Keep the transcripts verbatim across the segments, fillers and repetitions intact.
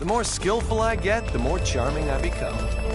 more skillful I get, the more charming I become.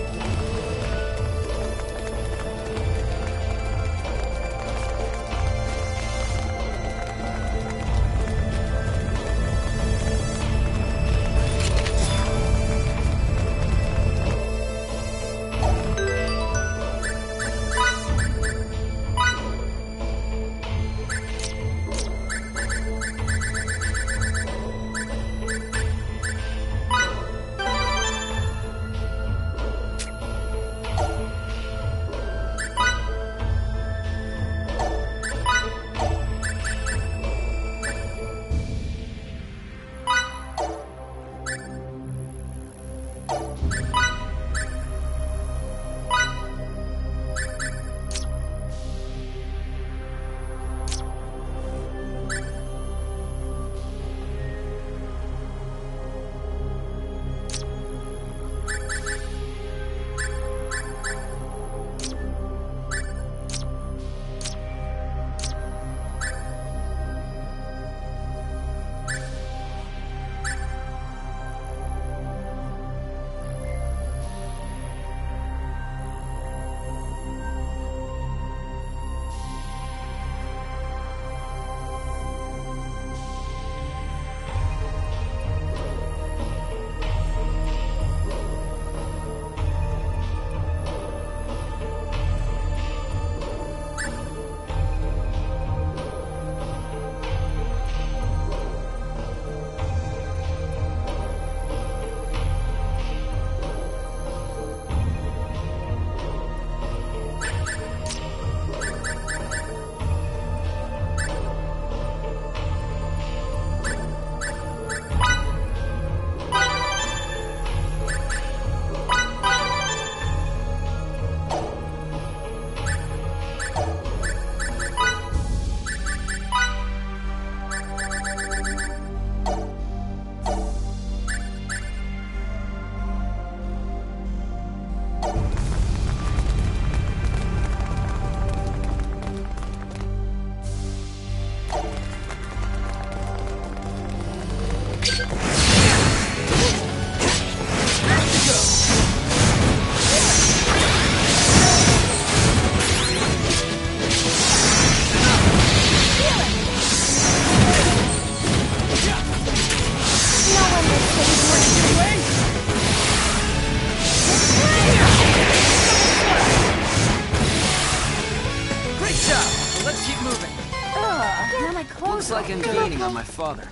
Looks like I'm gaining on my father.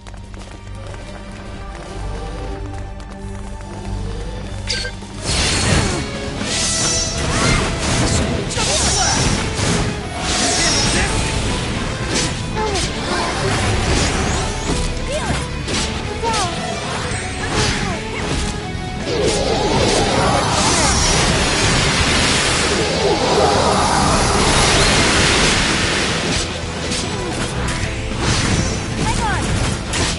Hang on!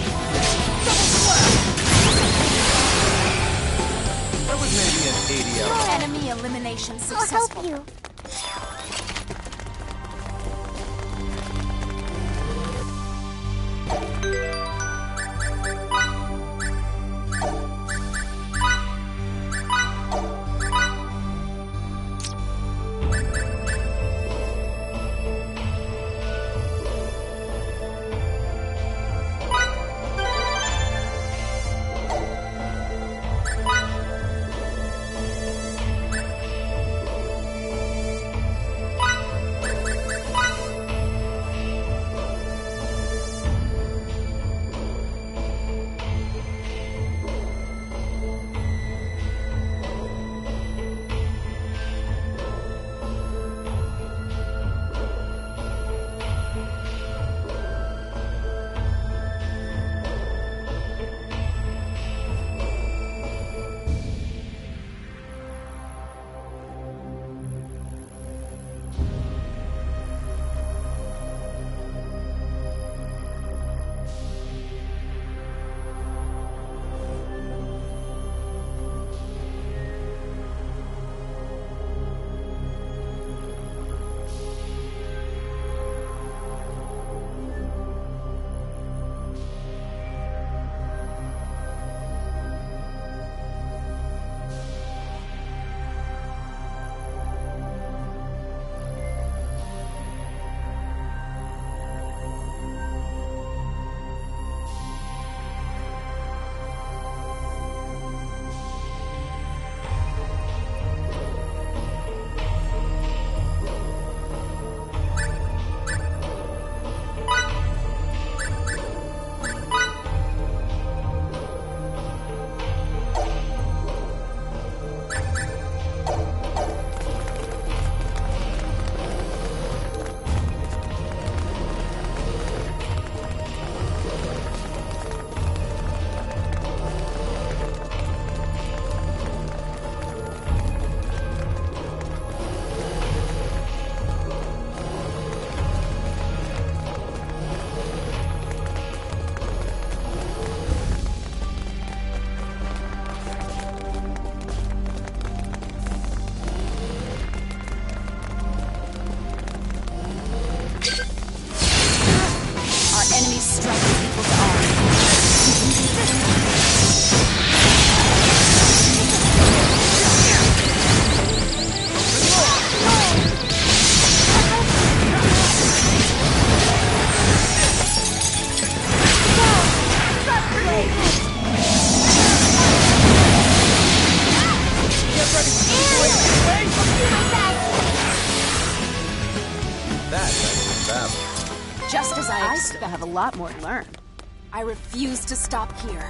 That's battle. Just as I I expect. still have a lot more to learn. I refuse to stop here.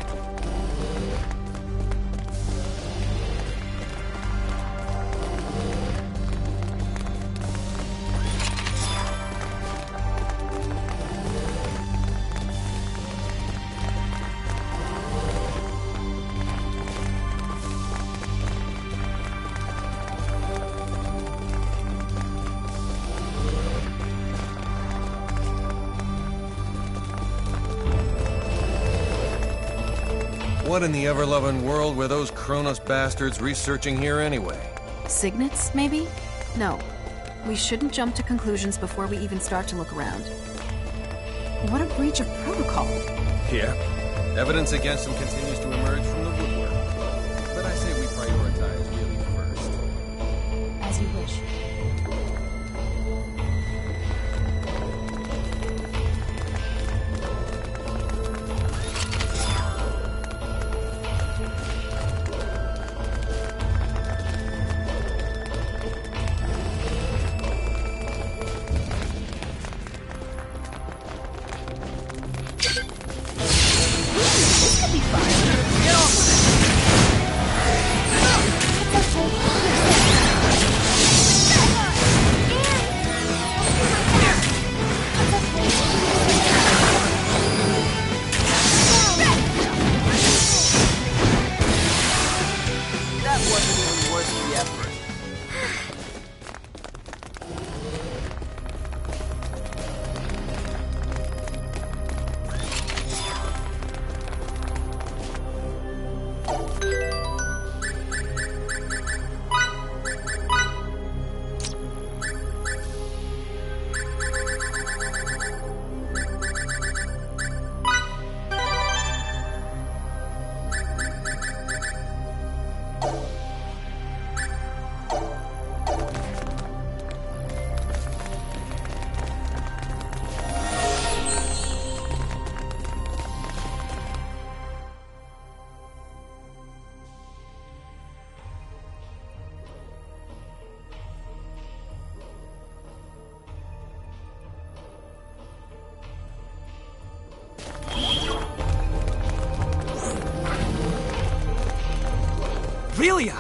What in the ever-loving world were those Kronos bastards researching here anyway? Signets, maybe? No. We shouldn't jump to conclusions before we even start to look around. What a breach of protocol. Yeah. Evidence against them continues to emerge from the woodwork. But I say we prioritize really first. As you wish. That wasn't even worth the effort. Relia!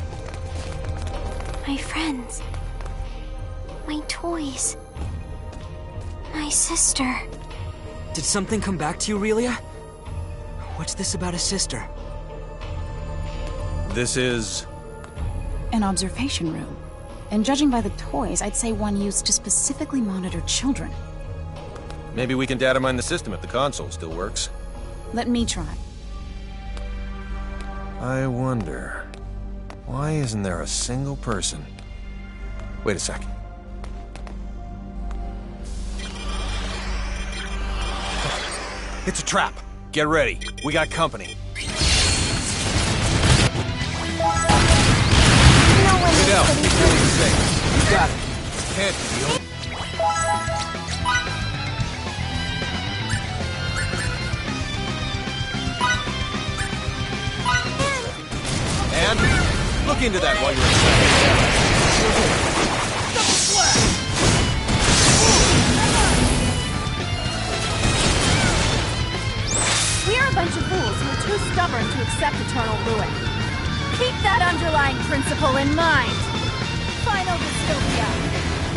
My friends. My toys. My sister. Did something come back to you, Relia? What's this about a sister? This is... An observation room. And judging by the toys, I'd say one used to specifically monitor children. Maybe we can data mine the system if the console still works. Let me try. I wonder... Why isn't there a single person? Wait a second. It's a trap! Get ready. We got company. Fidel, keep doing the same. You got it. Can't feel. And look into that while you're inside. We're a bunch of fools who are too stubborn to accept eternal ruin. Keep that underlying principle in mind. Final dystopia.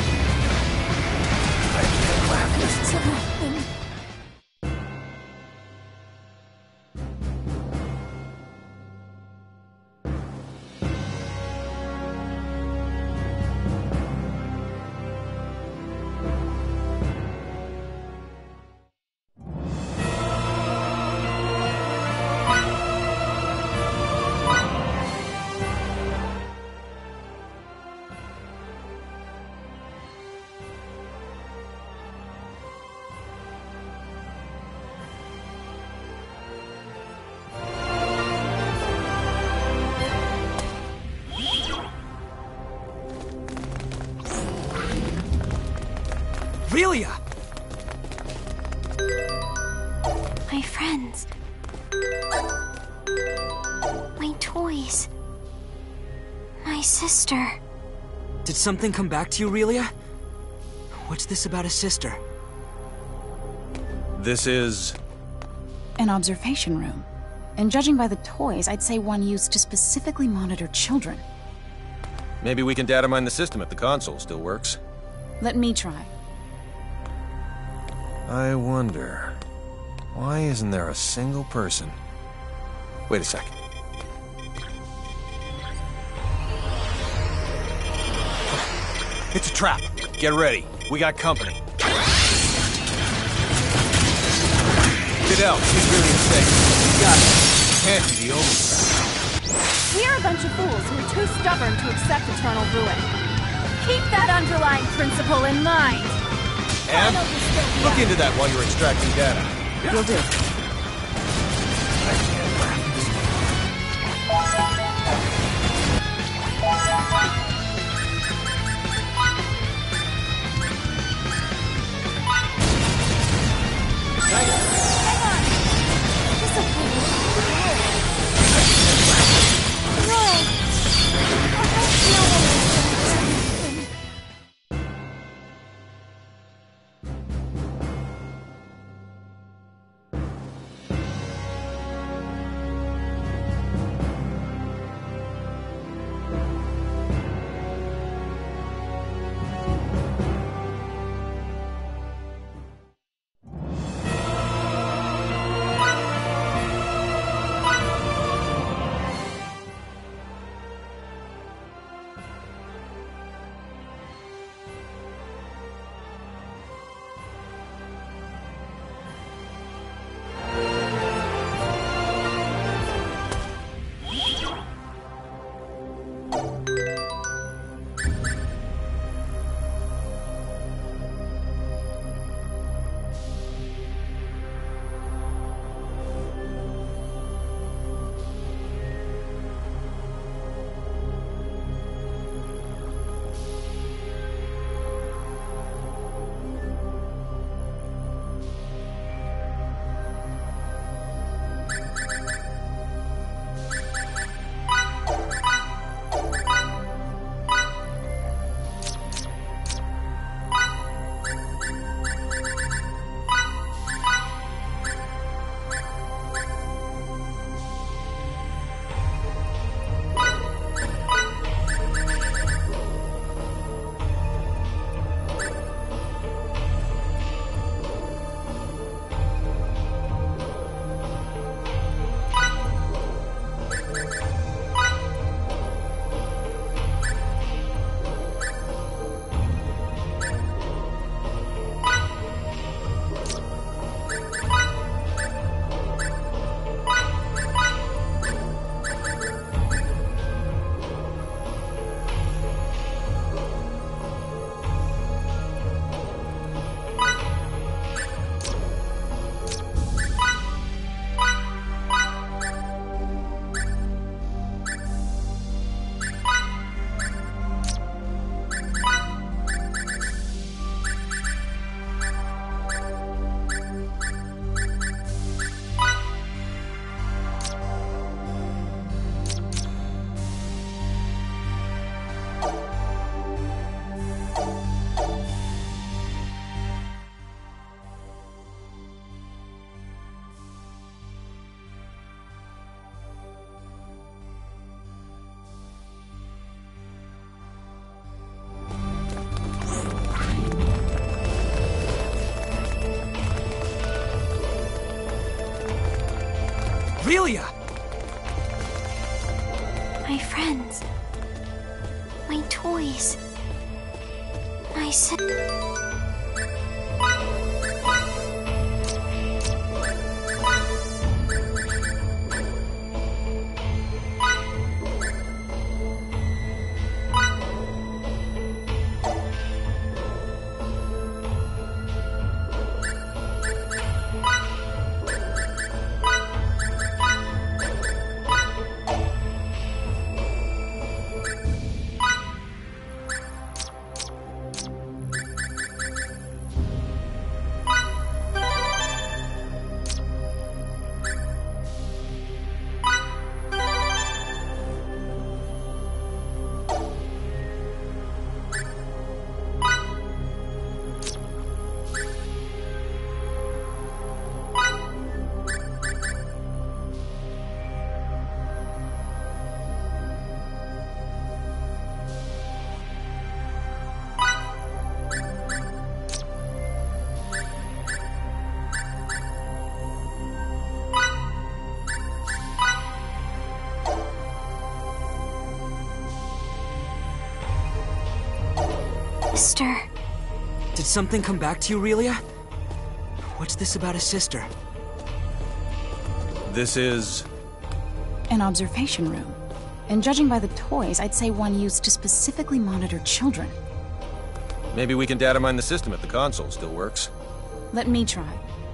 Relia! My friends. My toys. My sister. Did something come back to you, Relia? What's this about a sister? This is... An observation room. And judging by the toys, I'd say one used to specifically monitor children. Maybe we can data mine the system if the console still works. Let me try. I wonder... why isn't there a single person? Wait a second. It's a trap. Get ready. We got company. Fidel, she's really safe. You got it. Can't be the only trap. We are a bunch of fools who are too stubborn to accept eternal ruin. Keep that underlying principle in mind. And Final dystopia. look into that while you're extracting data. Will do. I can't laugh. Aurelia! My friends. My toys. My si- sister. Did something come back to you, Aurelia? What's this about a sister? This is... An observation room. And judging by the toys, I'd say one used to specifically monitor children. Maybe we can data mine the system if the console still works. Let me try.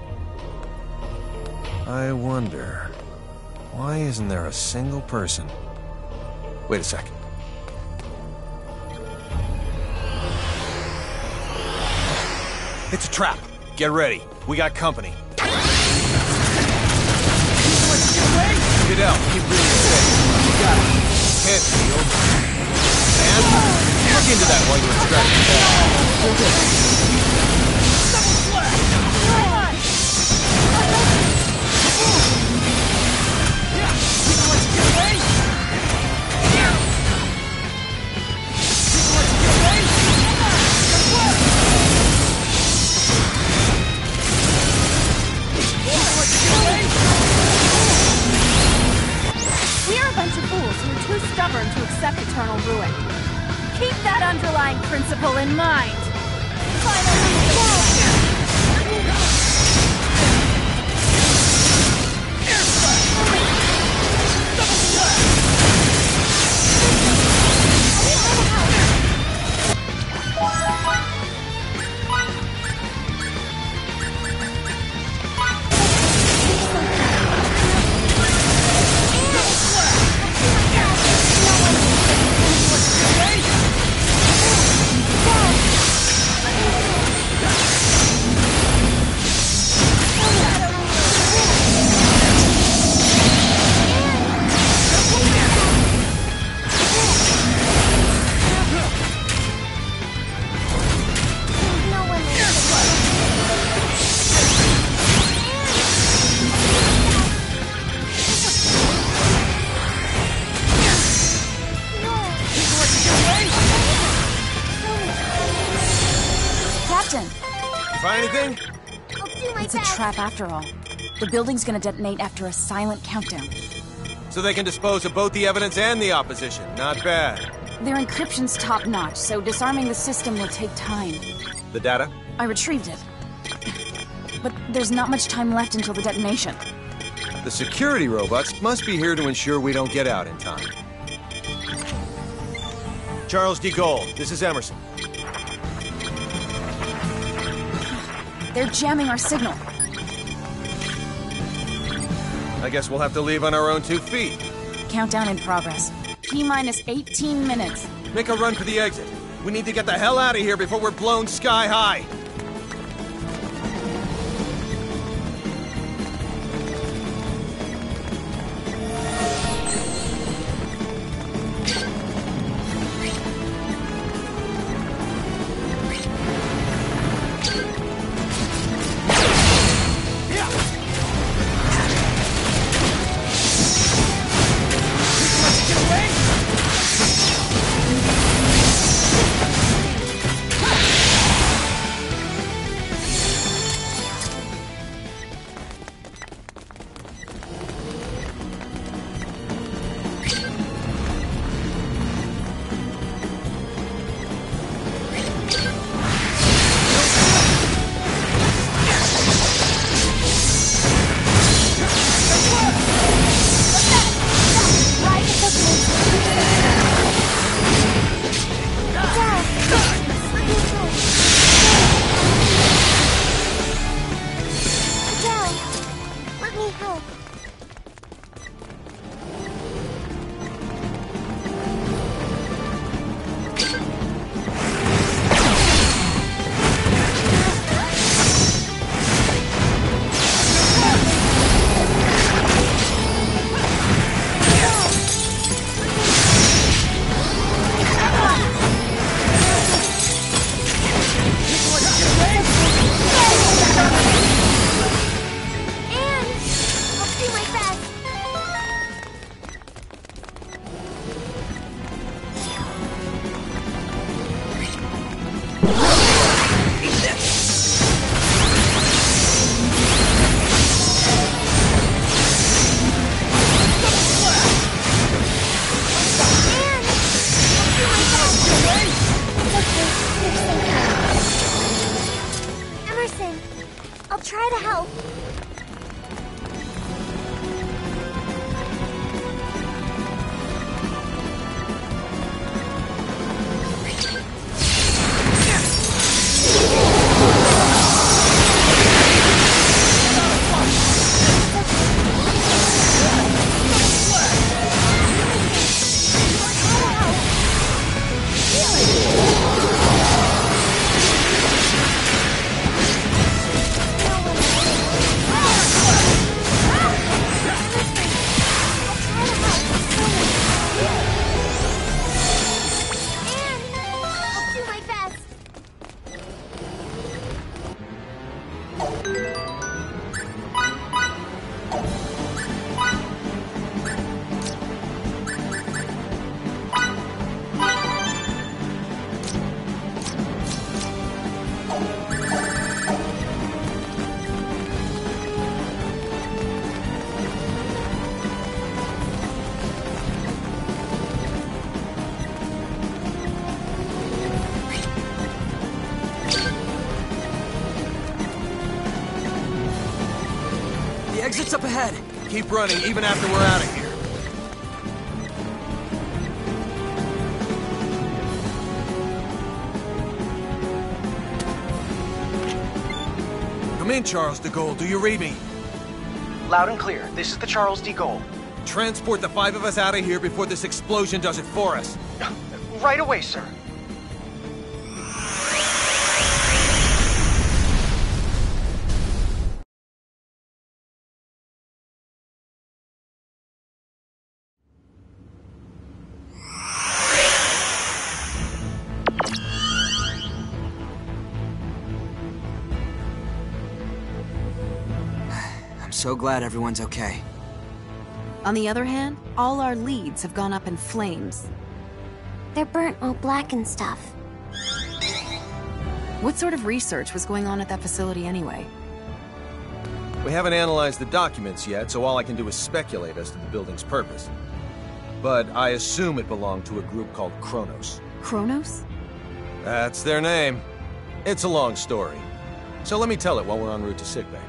I wonder... why isn't there a single person? Wait a second. It's a trap. Get ready. We got company. Fidel, keep really safe. You got it. Hit, Field. And look into that while you extract the ball. Stubborn to accept eternal ruin. Keep that underlying principle in mind. Find anything? I'll do my It's a best. trap after all. The building's gonna detonate after a silent countdown. So they can dispose of both the evidence and the opposition. Not bad. Their encryption's top-notch, so disarming the system will take time. The data? I retrieved it. But there's not much time left until the detonation. The security robots must be here to ensure we don't get out in time. Charles D. Gold, this is Emerson. They're jamming our signal. I guess we'll have to leave on our own two feet. Countdown in progress. T-minus eighteen minutes. Make a run for the exit. We need to get the hell out of here before we're blown sky high. to help. The exit's up ahead. Keep running even after we're out of here. Come in, Charles de Gaulle. Do you read me? Loud and clear. This is the Charles de Gaulle. Transport the five of us out of here before this explosion does it for us. Right away, sir. I'm so glad everyone's okay. On the other hand, all our leads have gone up in flames. They're burnt all black and stuff. What sort of research was going on at that facility anyway? We haven't analyzed the documents yet, so all I can do is speculate as to the building's purpose. But I assume it belonged to a group called Kronos. Kronos? That's their name. It's a long story. So let me tell it while we're en route to sickbay.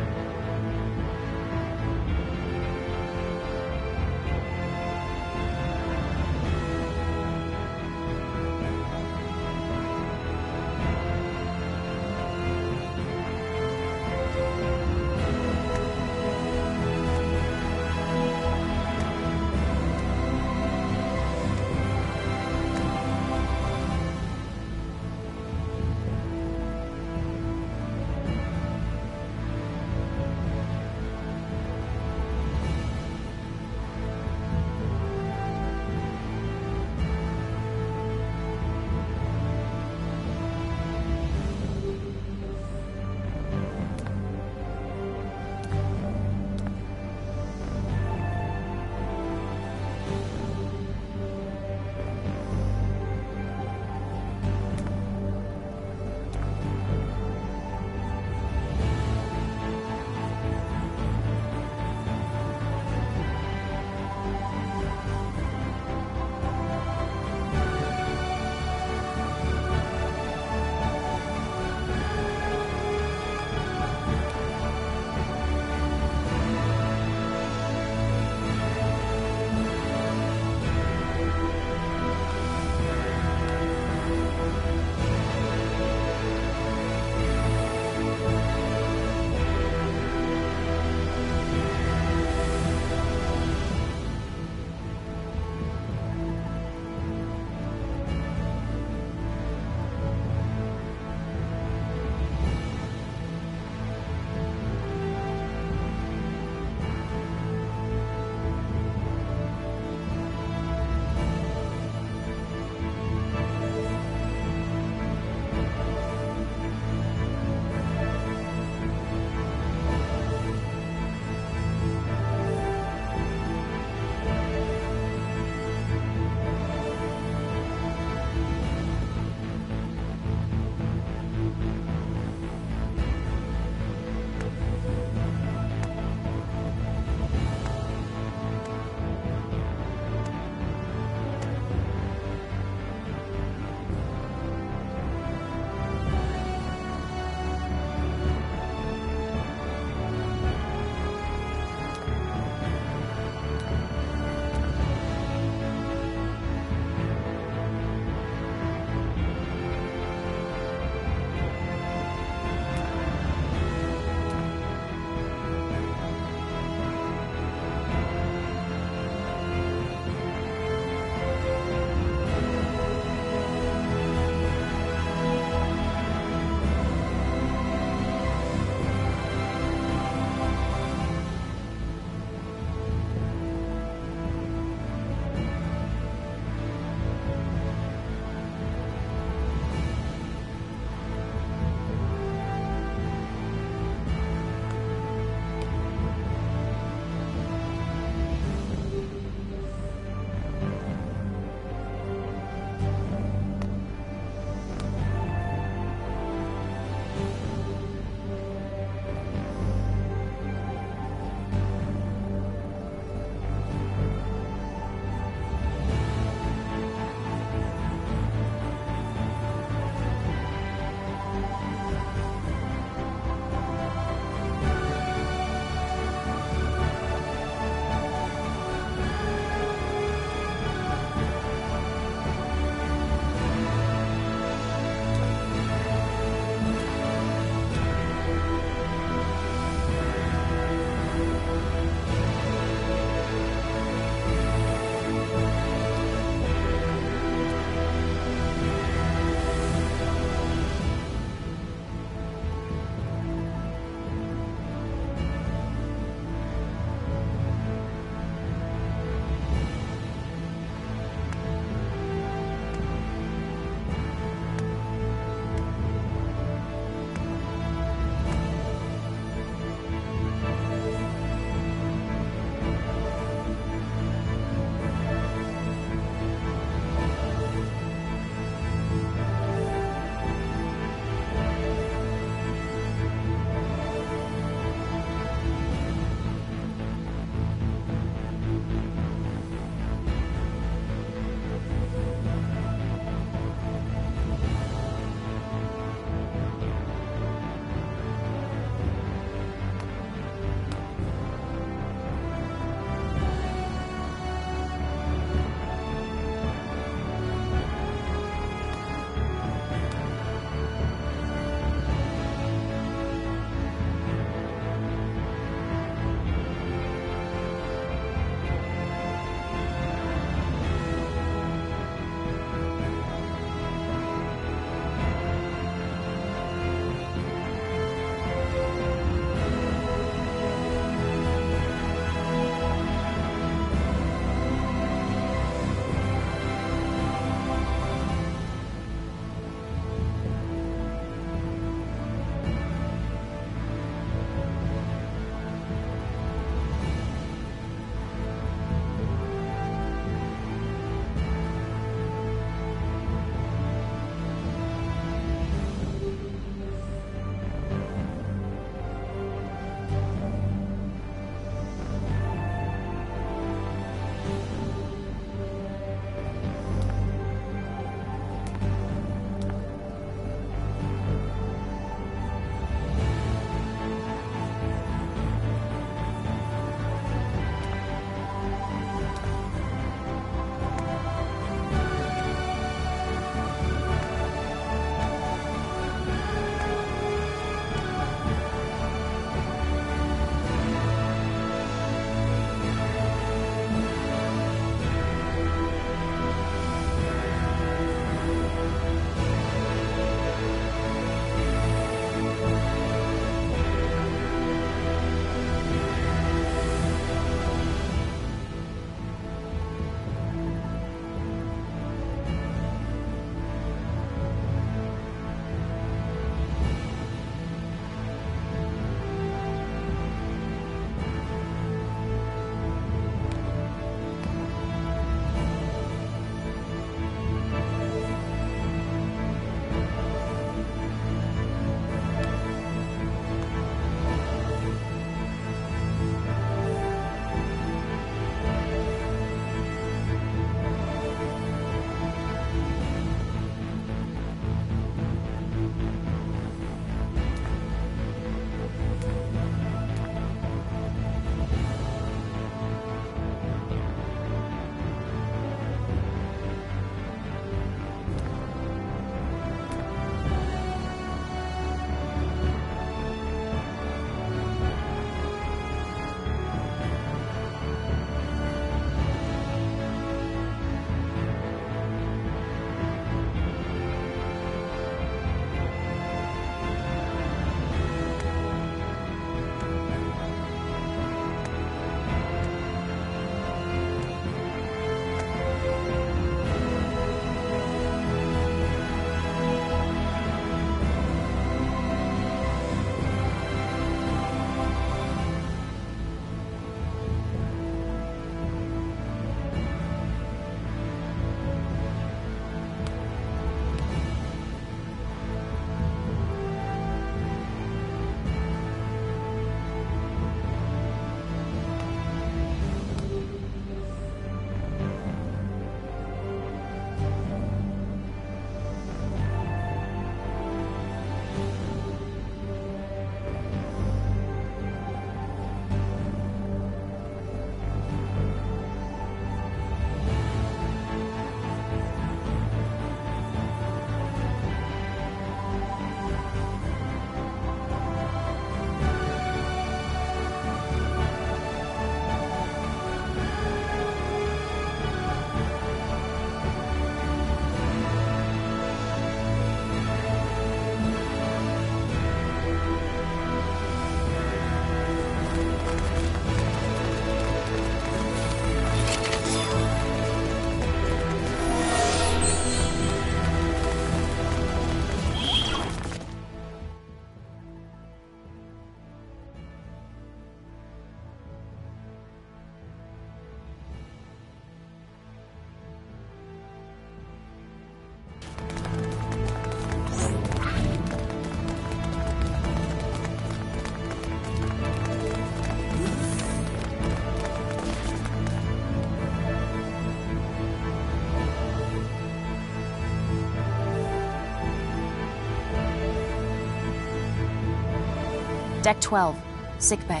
Deck twelve. Sickbay.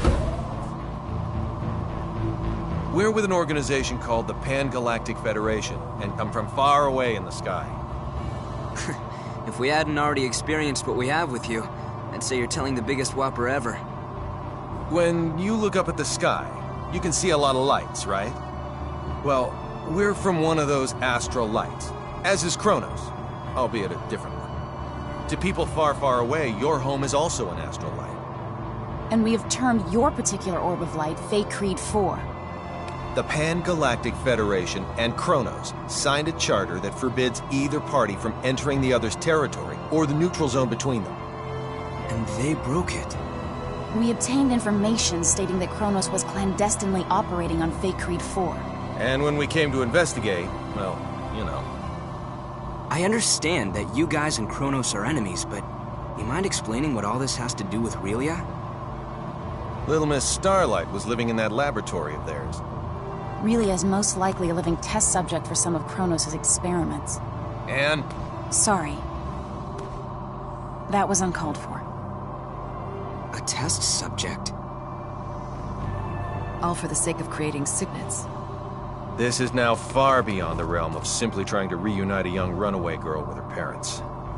We're with an organization called the Pan-Galactic Federation, and come from far away in the sky. If we hadn't already experienced what we have with you, I'd say you're telling the biggest whopper ever. When you look up at the sky, you can see a lot of lights, right? Well, we're from one of those astral lights, as is Kronos, albeit a different one. To people far, far away, your home is also an astral light. And we have termed your particular orb of light Fate Creed four. The Pan-Galactic Federation and Kronos signed a charter that forbids either party from entering the other's territory or the neutral zone between them. And they broke it. We obtained information stating that Kronos was clandestinely operating on Fate Creed four. And when we came to investigate, well, you know. I understand that you guys and Kronos are enemies, but you mind explaining what all this has to do with Relia? Little Miss Starlight was living in that laboratory of theirs. Relia is most likely a living test subject for some of Kronos' experiments. And? Sorry. That was uncalled for. A test subject? All for the sake of creating signets. This is now far beyond the realm of simply trying to reunite a young runaway girl with her parents.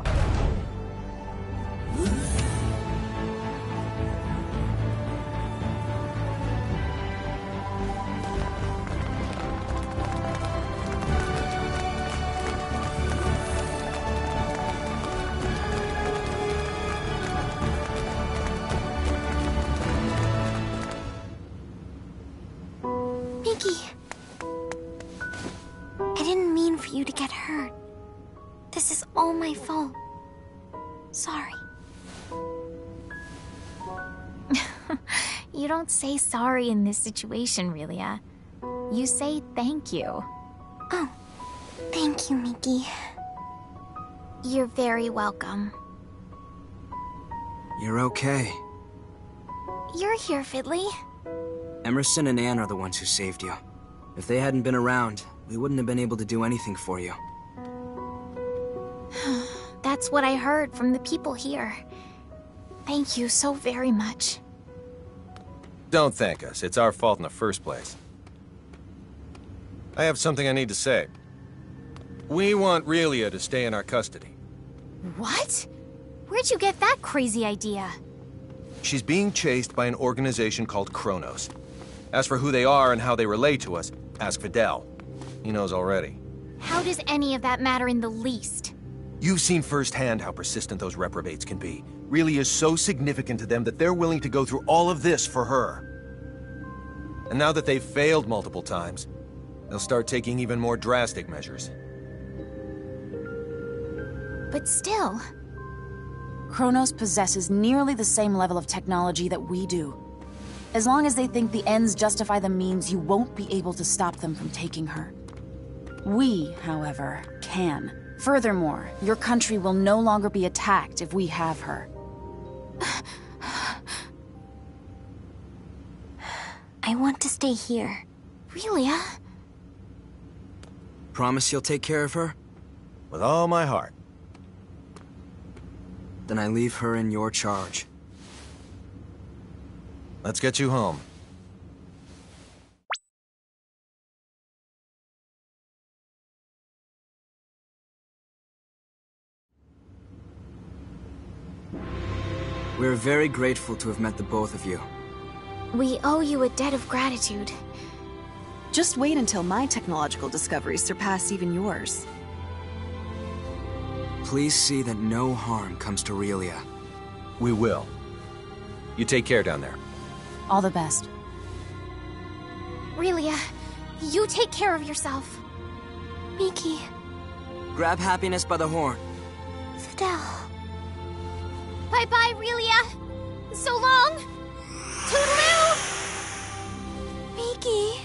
Mickey! I didn't mean for you to get hurt. This is all my fault. Sorry. You don't say sorry in this situation, Relia. You say thank you. Oh, thank you, Mickey. You're very welcome. You're okay. You're here, Fiddly. Emerson and Anne are the ones who saved you. If they hadn't been around, we wouldn't have been able to do anything for you. That's what I heard from the people here. Thank you so very much. Don't thank us. It's our fault in the first place. I have something I need to say. We want Relia to stay in our custody. What? Where'd you get that crazy idea? She's being chased by an organization called Kronos. As for who they are and how they relate to us, ask Fidel. He knows already. How does any of that matter in the least? You've seen firsthand how persistent those reprobates can be. Relia is so significant to them that they're willing to go through all of this for her. And now that they've failed multiple times, they'll start taking even more drastic measures. But still... Kronos possesses nearly the same level of technology that we do. As long as they think the ends justify the means, you won't be able to stop them from taking her. We, however, can. Furthermore, your country will no longer be attacked if we have her. I want to stay here. Relia? Promise you'll take care of her? With all my heart. Then I leave her in your charge. Let's get you home. We're very grateful to have met the both of you. We owe you a debt of gratitude. Just wait until my technological discoveries surpass even yours. Please see that no harm comes to Relia. We will. You take care down there. All the best. Relia, you take care of yourself. Mickey. Grab happiness by the horn. Fidel. Bye-bye, Relia! So long! Toodaloo! Mickey.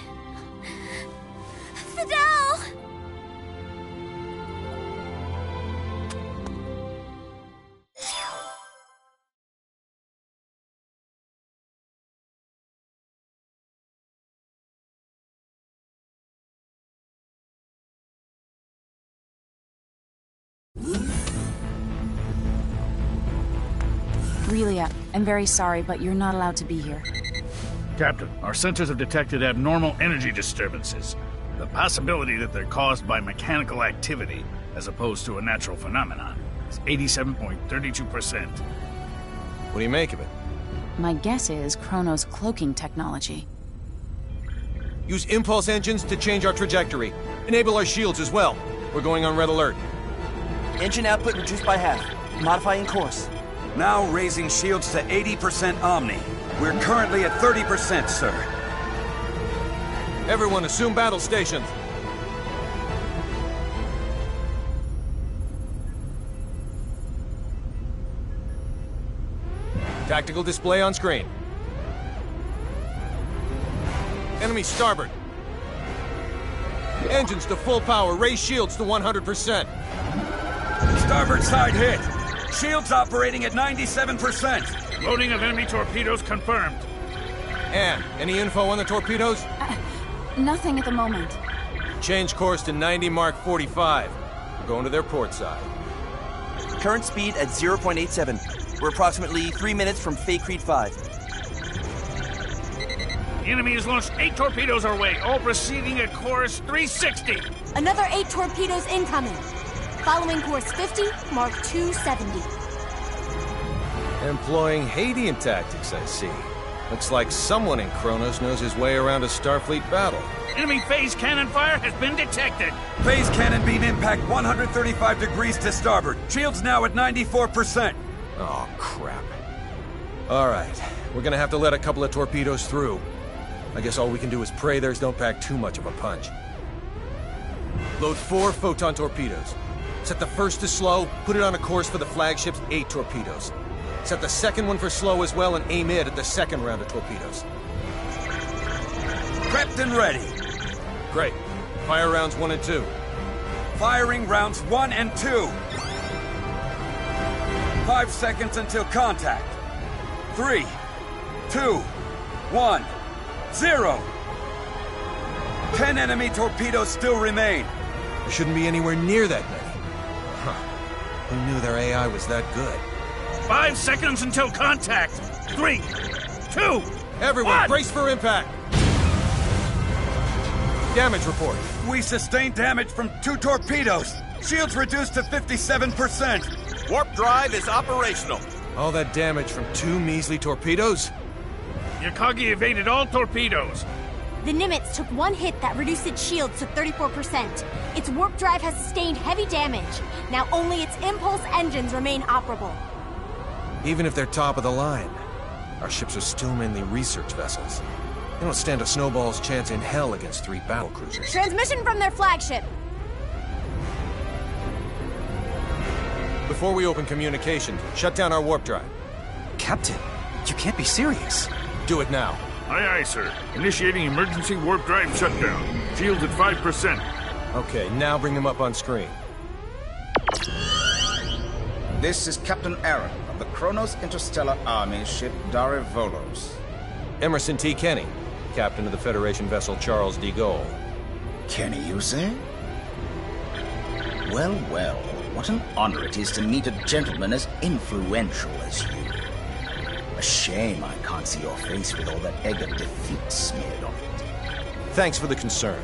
Fidel! Really, uh, I'm very sorry, but you're not allowed to be here. Captain, our sensors have detected abnormal energy disturbances. The possibility that they're caused by mechanical activity, as opposed to a natural phenomenon, is eighty-seven point three two percent. What do you make of it? My guess is Chronos' cloaking technology. Use impulse engines to change our trajectory. Enable our shields as well. We're going on red alert. Engine output reduced by half. Modifying course. Now raising shields to eighty percent Omni. We're currently at thirty percent, sir. Everyone assume battle stations. Tactical display on screen. Enemy starboard. Engines to full power. Raise shields to one hundred percent. Starboard side hit. Shields operating at ninety-seven percent. Loading of enemy torpedoes confirmed. Anne, any info on the torpedoes? Uh, nothing at the moment. Change course to ninety Mark forty-five. We're going to their port side. Current speed at zero point eight seven. We're approximately three minutes from Fay Creed five. The enemy has launched eight torpedoes our way, all proceeding at course three sixty. Another eight torpedoes incoming. Following course fifty, Mark two seventy. Employing Hadean tactics, I see. Looks like someone in Chronos knows his way around a Starfleet battle. Enemy phase cannon fire has been detected. Phase cannon beam impact one hundred thirty-five degrees to starboard. Shields now at ninety-four percent. Oh, crap. All right, we're gonna have to let a couple of torpedoes through. I guess all we can do is pray theirs don't pack too much of a punch. Load four photon torpedoes. Set the first to slow, put it on a course for the flagship's eight torpedoes. Set the second one for slow as well and aim it at the second round of torpedoes. Prepped and ready. Great. Fire rounds one and two. Firing rounds one and two. Five seconds until contact. Three, two, one, zero. Ten enemy torpedoes still remain. There shouldn't be anywhere near that many. Huh. Who knew their A I was that good? Five seconds until contact. Three, two, Everyone, one. brace for impact. Damage report. We sustained damage from two torpedoes. Shields reduced to fifty-seven percent. Warp drive is operational. All that damage from two measly torpedoes? Yakagi evaded all torpedoes. The Nimitz took one hit that reduced its shields to thirty-four percent. Its warp drive has sustained heavy damage. Now only its impulse engines remain operable. Even if they're top of the line, our ships are still mainly research vessels. They don't stand a snowball's chance in hell against three battlecruisers. Transmission from their flagship. Before we open communication, shut down our warp drive. Captain, you can't be serious. Do it now. Aye, aye, sir. Initiating emergency warp drive shutdown. Shields at five percent. Okay, now bring them up on screen. This is Captain Aaron of the Chronos Interstellar Army ship Dare Volos. Emerson T. Kenny, captain of the Federation vessel Charles de Gaulle. Kenny, you say? Well, well, what an honor it is to meet a gentleman as influential as you. A shame I can't see your face with all that egg of defeat smeared on it. Thanks for the concern.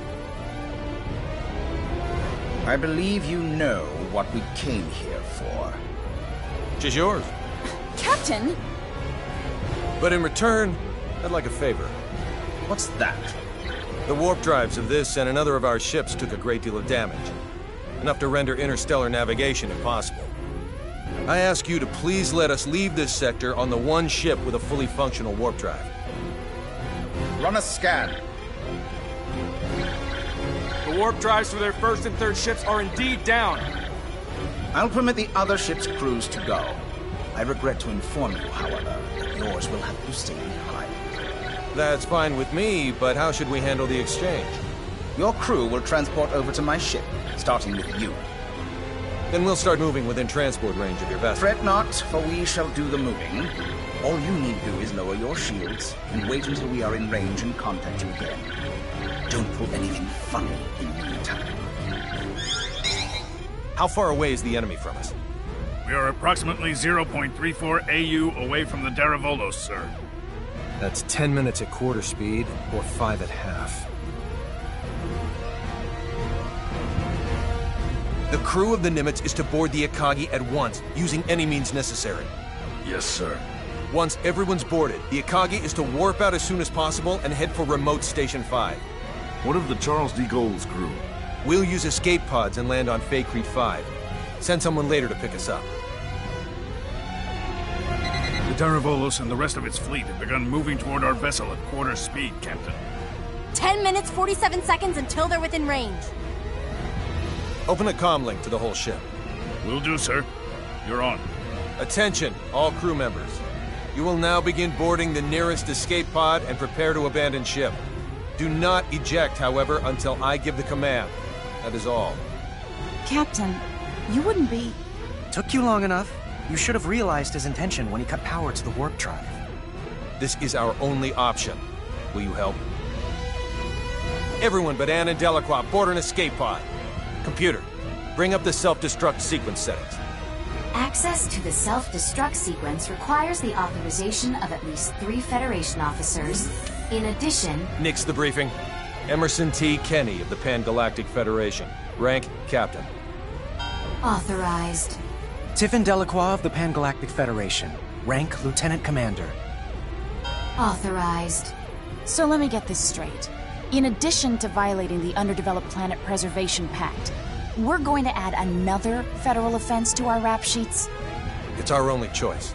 I believe you know what we came here for. She's yours. Captain! But in return, I'd like a favor. What's that? The warp drives of this and another of our ships took a great deal of damage. Enough to render interstellar navigation impossible. I ask you to please let us leave this sector on the one ship with a fully functional warp drive. Run a scan. The warp drives for their first and third ships are indeed down. I'll permit the other ship's crews to go. I regret to inform you, however, that yours will have to stay behind. That's fine with me, but how should we handle the exchange? Your crew will transport over to my ship, starting with you. Then we'll start moving within transport range of your vessel. Fret not, for we shall do the moving. All you need do is lower your shields and wait until we are in range and contact you again. Don't pull anything funny in the meantime. How far away is the enemy from us? We are approximately zero point three four A U away from the Daravolos, sir. That's ten minutes at quarter speed, or five at half. The crew of the Nimitz is to board the Akagi at once, using any means necessary. Yes, sir. Once everyone's boarded, the Akagi is to warp out as soon as possible and head for remote Station five. What of the Charles de Gaulle's crew? We'll use escape pods and land on Faycrete five. Send someone later to pick us up. The Daravolos and the rest of its fleet have begun moving toward our vessel at quarter speed, Captain. Ten minutes, forty-seven seconds until they're within range. Open a comm link to the whole ship. Will do, sir. You're on. Attention, all crew members. You will now begin boarding the nearest escape pod and prepare to abandon ship. Do not eject, however, until I give the command. That is all. Captain, you wouldn't be... Took you long enough. You should have realized his intention when he cut power to the warp drive. This is our only option. Will you help? Everyone but Anne and Delacroix board an escape pod. Computer, bring up the self-destruct sequence settings. Access to the self-destruct sequence requires the authorization of at least three Federation officers. In addition... Nix the briefing. Emerson T. Kenny of the Pan-Galactic Federation. Rank, Captain. Authorized. Tiffin Delacroix of the Pan-Galactic Federation. Rank, Lieutenant Commander. Authorized. So let me get this straight. In addition to violating the Underdeveloped Planet Preservation Pact, we're going to add another federal offense to our rap sheets? It's our only choice.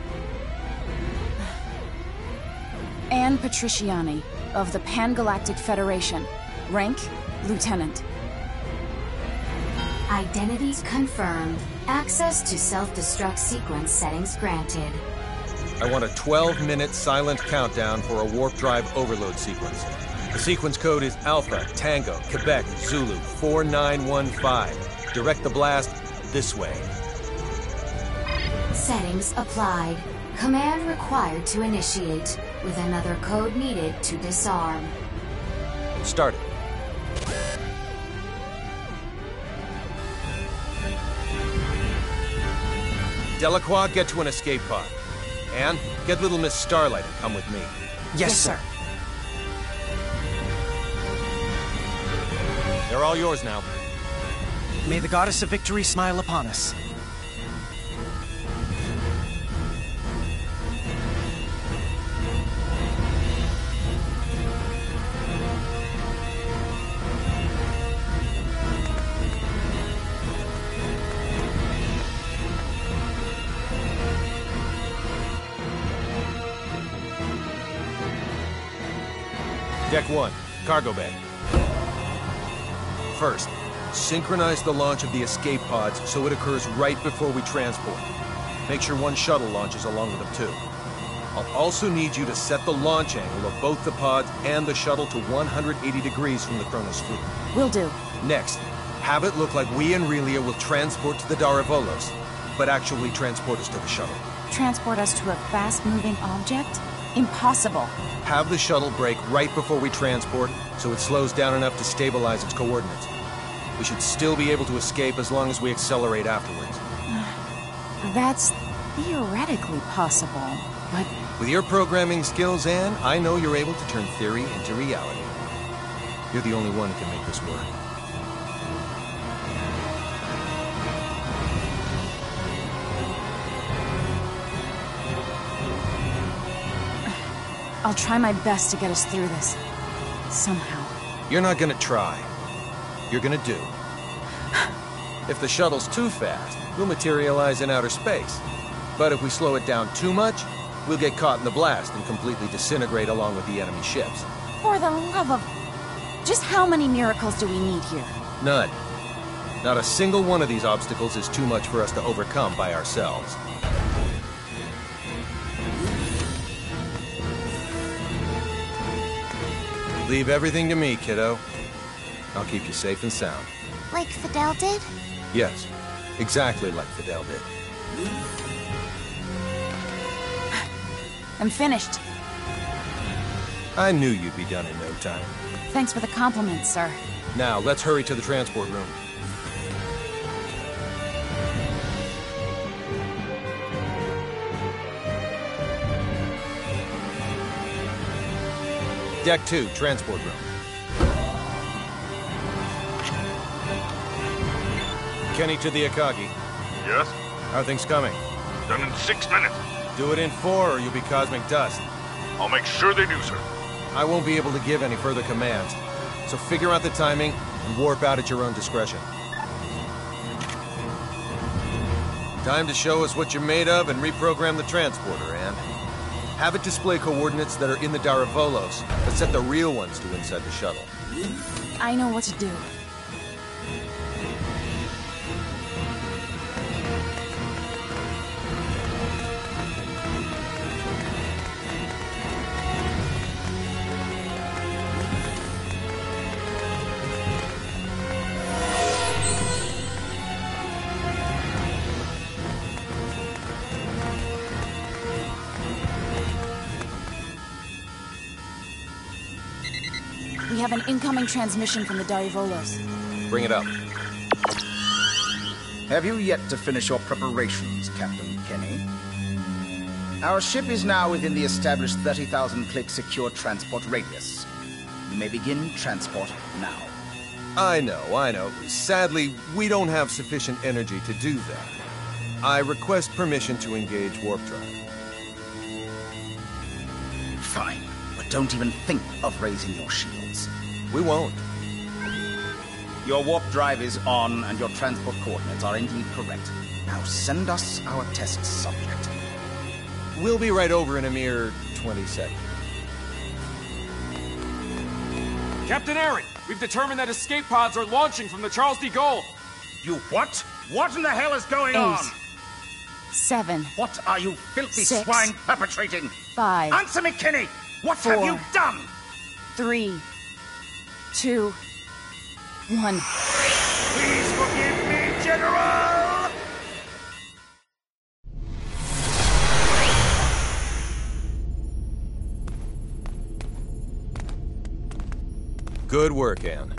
Anne Patriciani of the Pan-Galactic Federation. Rank, Lieutenant. Identities confirmed. Access to self-destruct sequence settings granted. I want a twelve minute silent countdown for a warp drive overload sequence. The sequence code is Alpha, Tango, Quebec, Zulu, four nine one five. Direct the blast this way. Settings applied. Command required to initiate, with another code needed to disarm. Start it. Delacroix, get to an escape pod. Anne, get little Miss Starlight and come with me. Yes, yes sir. They're all yours now. May the Goddess of Victory smile upon us. Deck one, cargo bay. First, synchronize the launch of the escape pods so it occurs right before we transport. Make sure one shuttle launches along with them too. I'll also need you to set the launch angle of both the pods and the shuttle to one hundred eighty degrees from the Kronos fleet. Will do. Next, have it look like we and Relia will transport to the Daravolos, but actually transport us to the shuttle. Transport us to a fast-moving object? Impossible. Have the shuttle brake right before we transport, so it slows down enough to stabilize its coordinates. We should still be able to escape as long as we accelerate afterwards. That's theoretically possible, but... With your programming skills, Anne, I know you're able to turn theory into reality. You're the only one who can make this work. I'll try my best to get us through this. Somehow. You're not gonna try. You're gonna do. If the shuttle's too fast, we'll materialize in outer space. But if we slow it down too much, we'll get caught in the blast and completely disintegrate along with the enemy ships. For the love of... Just how many miracles do we need here? None. Not a single one of these obstacles is too much for us to overcome by ourselves. Leave everything to me, kiddo. I'll keep you safe and sound. Like Fidel did? Yes, exactly like Fidel did. I'm finished. I knew you'd be done in no time. Thanks for the compliment, sir. Now, let's hurry to the transport room. Deck two, transport room. Kenny to the Akagi. Yes? How are things coming? Done in six minutes. Do it in four or you'll be cosmic dust. I'll make sure they do, sir. I won't be able to give any further commands, so figure out the timing and warp out at your own discretion. Time to show us what you're made of and reprogram the transporter, and have it display coordinates that are in the Daravolos, but set the real ones to inside the shuttle. I know what to do. We have an incoming transmission from the Daravolos. Bring it up. Have you yet to finish your preparations, Captain Kenny? Our ship is now within the established thirty thousand click secure transport radius. You may begin transport now. I know, I know. Sadly, we don't have sufficient energy to do that. I request permission to engage warp drive. Fine, but don't even think of raising your shields. We won't. Your warp drive is on, and your transport coordinates are indeed correct. Now send us our test subject. We'll be right over in a mere twenty seconds. Captain Aaron, we've determined that escape pods are launching from the Charles de Gaulle. You what? What in the hell is going Eight. on? Seven. What are you filthy Six. swine perpetrating? Five. Answer me, Kenny! What Four. have you done? Three. Two. One. Please forgive me, General! Good work, Anne.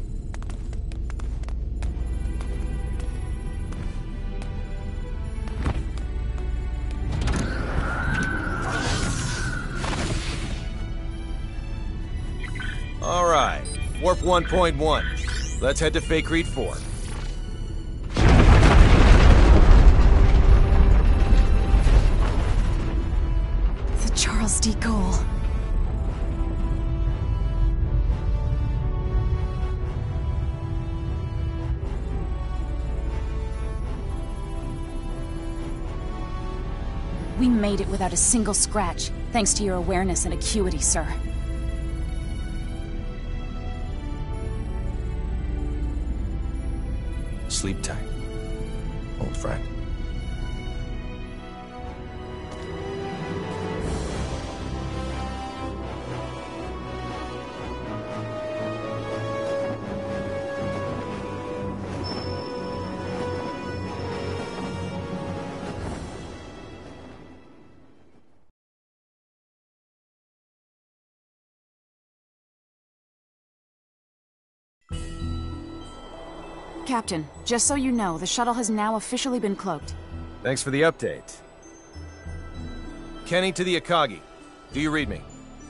All right, warp one point one. Let's head to Fake Reed four. The Charles de Gaulle. We made it without a single scratch, thanks to your awareness and acuity, sir. Sleep tight, old friend. Captain, just so you know, the shuttle has now officially been cloaked. Thanks for the update. Kenny to the Akagi. Do you read me?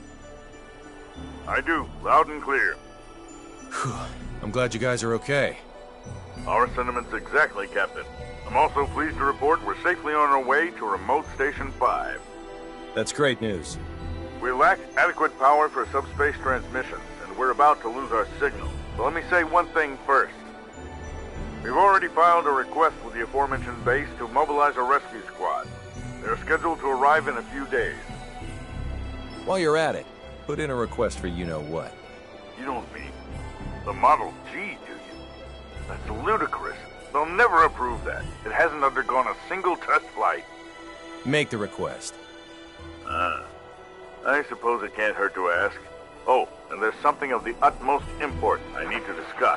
I do, loud and clear. Whew. I'm glad you guys are okay. Our sentiments exactly, Captain. I'm also pleased to report we're safely on our way to Remote Station five. That's great news. We lack adequate power for subspace transmissions, and we're about to lose our signal. So let me say one thing first. We've already filed a request with the aforementioned base to mobilize a rescue squad. They're scheduled to arrive in a few days. While you're at it, put in a request for you-know-what. You don't mean the Model G, do you? That's ludicrous. They'll never approve that. It hasn't undergone a single test flight. Make the request. Ah, I suppose it can't hurt to ask. Oh, and there's something of the utmost import I need to discuss.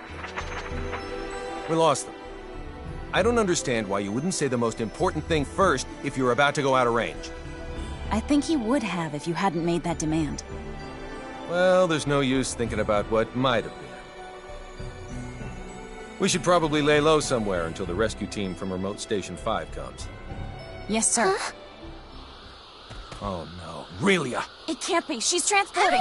We lost them. I don't understand why you wouldn't say the most important thing first if you were about to go out of range. I think he would have if you hadn't made that demand. Well, there's no use thinking about what might have been. We should probably lay low somewhere until the rescue team from Remote Station five comes. Yes, sir. Huh? Oh no, Aurelia! It can't be. She's transporting.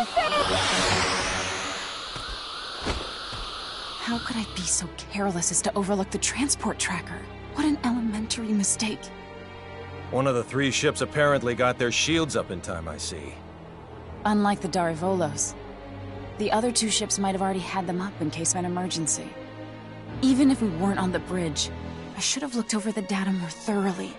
How could I be so careless as to overlook the transport tracker? What an elementary mistake. One of the three ships apparently got their shields up in time, I see. Unlike the Darivolos, the other two ships might have already had them up in case of an emergency. Even if we weren't on the bridge, I should have looked over the data more thoroughly.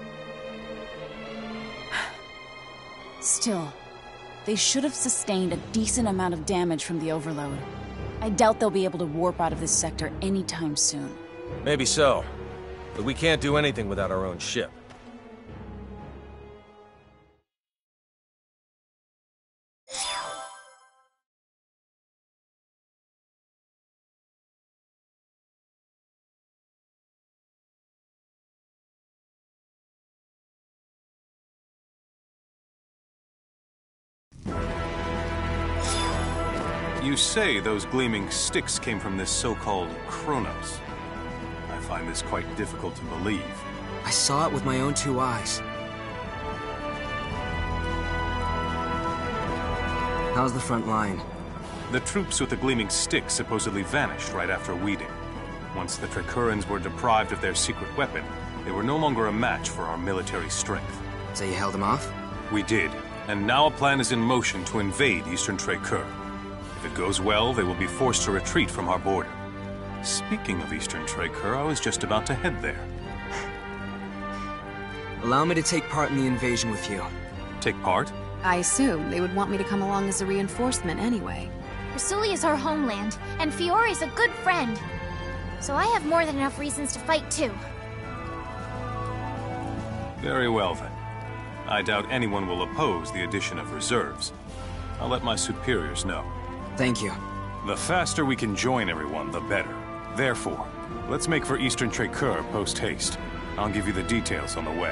Still, they should have sustained a decent amount of damage from the overload. I doubt they'll be able to warp out of this sector anytime soon. Maybe so, but we can't do anything without our own ship. You say those gleaming sticks came from this so-called Kronos. I find this quite difficult to believe. I saw it with my own two eyes. How's the front line? The troops with the gleaming sticks supposedly vanished right after weeding. Once the Tricurans were deprived of their secret weapon, they were no longer a match for our military strength. So you held them off? We did, and now a plan is in motion to invade Eastern Tricur. If it goes well, they will be forced to retreat from our border. Speaking of Eastern Tricur, I was just about to head there. Allow me to take part in the invasion with you. Take part? I assume they would want me to come along as a reinforcement anyway. Rasuli is our homeland, and Fiore's a good friend. So I have more than enough reasons to fight too. Very well then. I doubt anyone will oppose the addition of reserves. I'll let my superiors know. Thank you. The faster we can join everyone, the better. Therefore, let's make for Eastern Tricur post-haste. I'll give you the details on the way.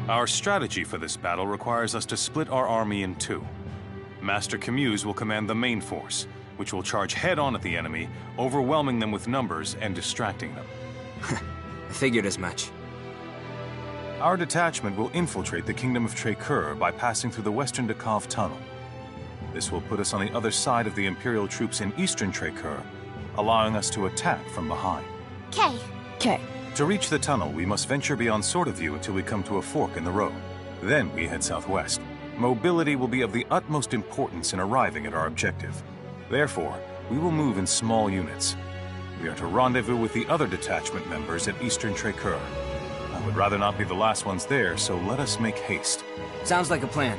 Our strategy for this battle requires us to split our army in two. Master Camuse will command the main force, which will charge head-on at the enemy, overwhelming them with numbers and distracting them. I figured as much. Our detachment will infiltrate the Kingdom of Trakor by passing through the Western Dekov Tunnel. This will put us on the other side of the Imperial troops in Eastern Trakor, allowing us to attack from behind. K. K. To reach the tunnel, we must venture beyond Sword of View until we come to a fork in the road. Then we head southwest. Mobility will be of the utmost importance in arriving at our objective. Therefore, we will move in small units. We are to rendezvous with the other detachment members at Eastern Trakor. I would rather not be the last ones there, so let us make haste. Sounds like a plan.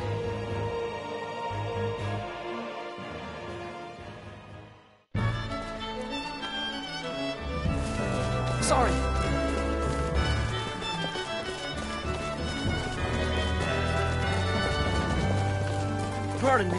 Sorry. Pardon me.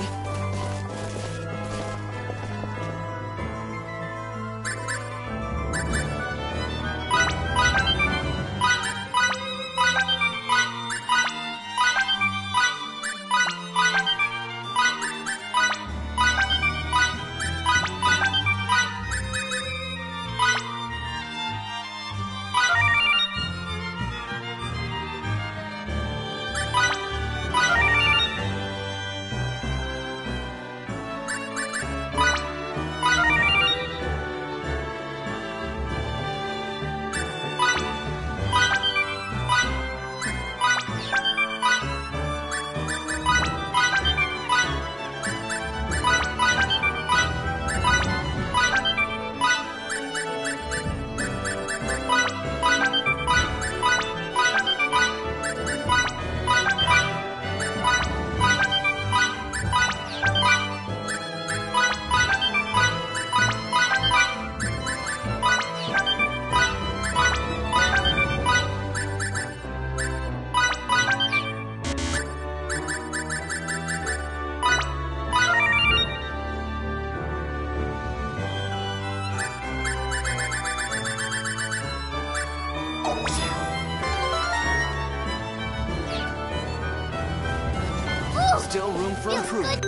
Still room for improvement.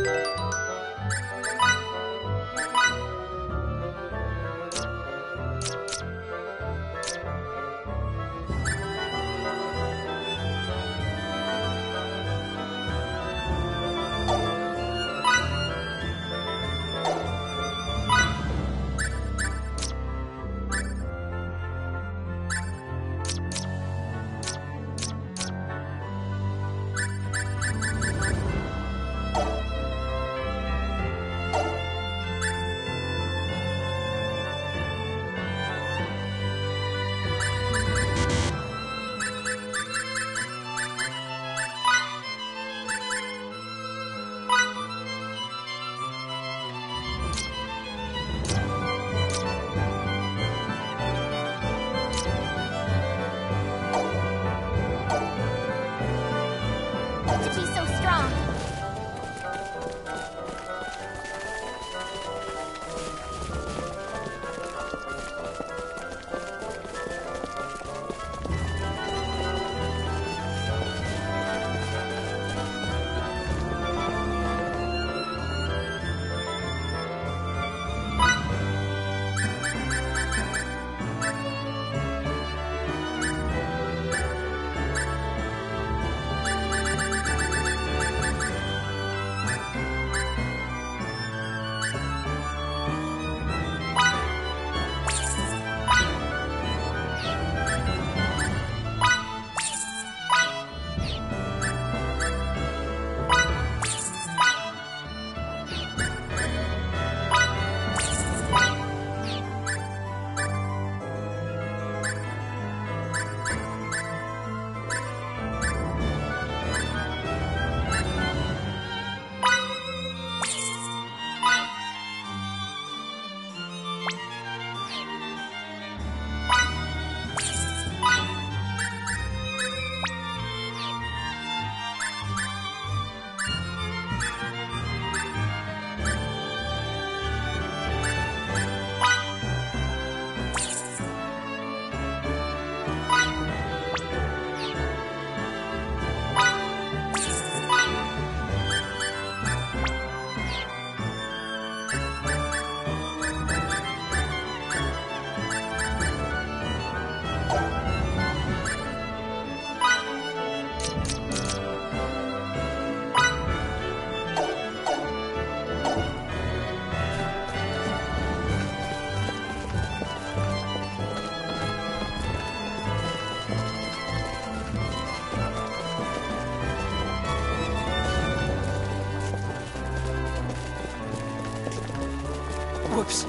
Whoops.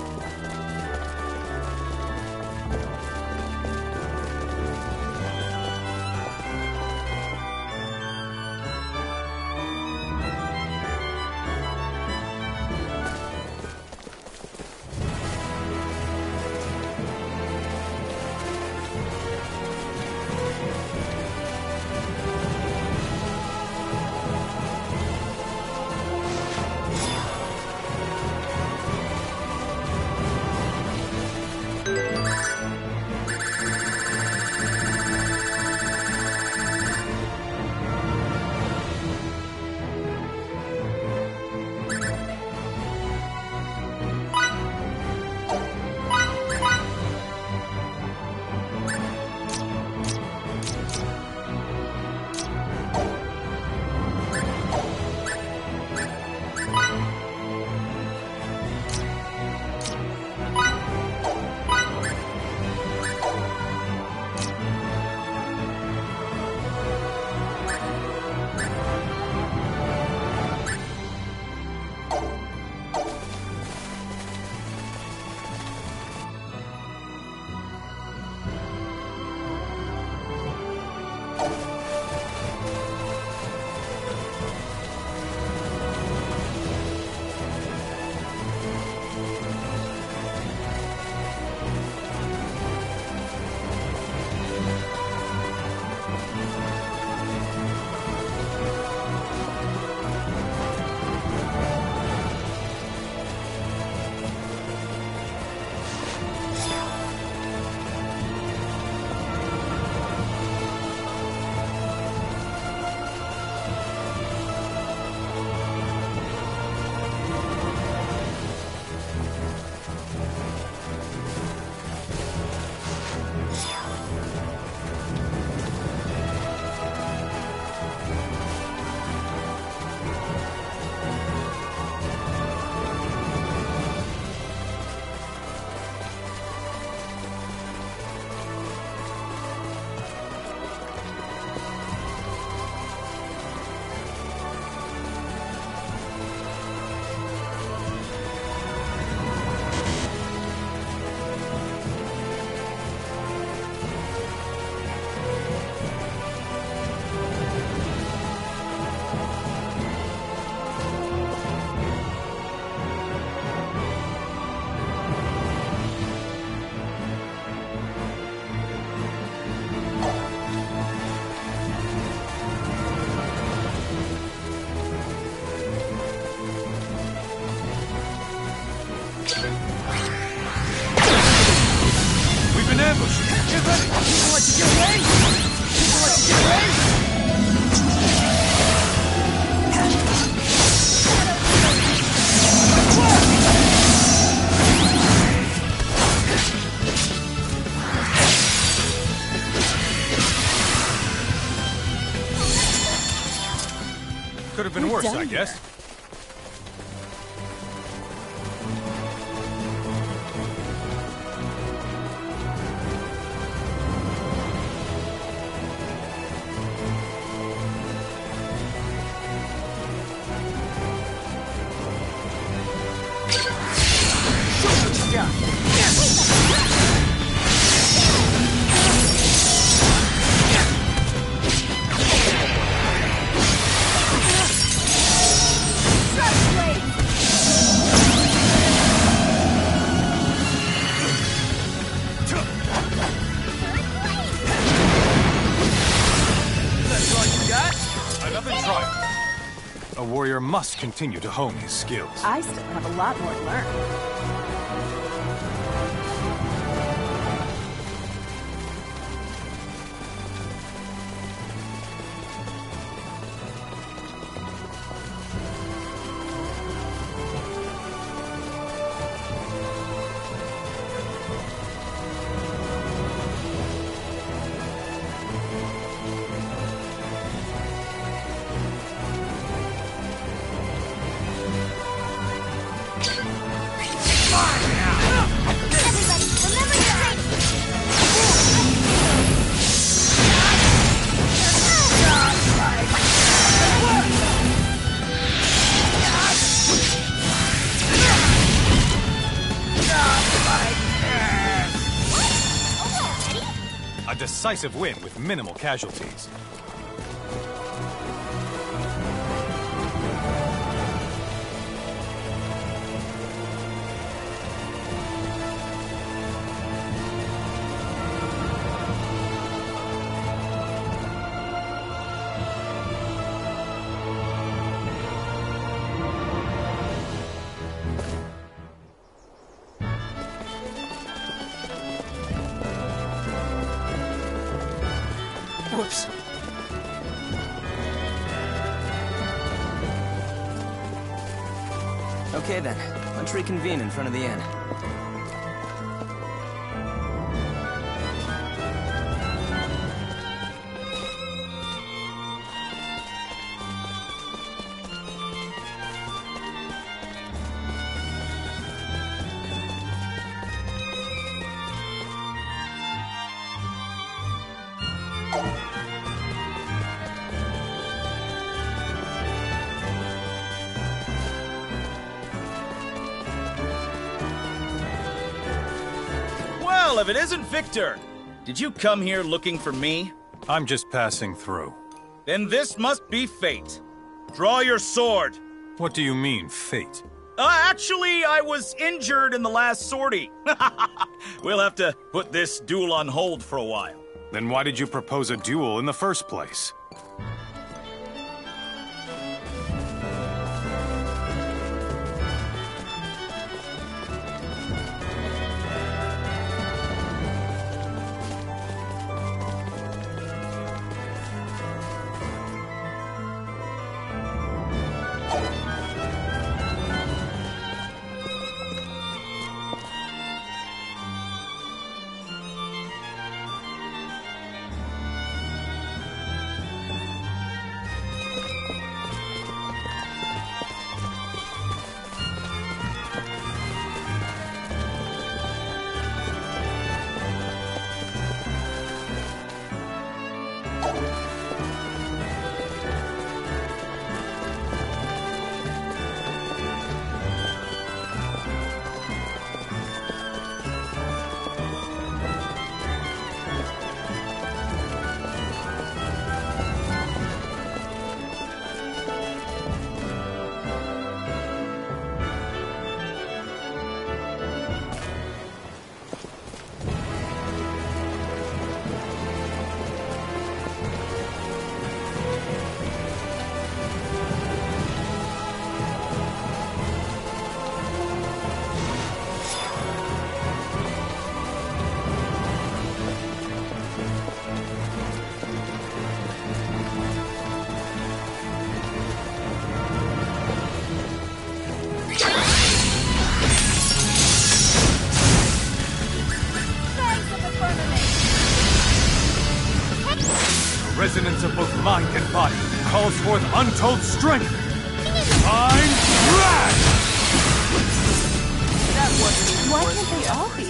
Could have been We're worse, done I guess. here. A warrior must continue to hone his skills. I still have a lot more to learn. decisive win with minimal casualties. Whoops. Okay then, let's reconvene in front of the inn. Well, if it isn't Victor! Did you come here looking for me? I'm just passing through. Then this must be fate. Draw your sword! What do you mean, fate? Uh, actually, I was injured in the last sortie. We'll have to put this duel on hold for a while. Then why did you propose a duel in the first place? Resonance of both mind and body calls forth untold strength. Mind Rash! Why can't they all be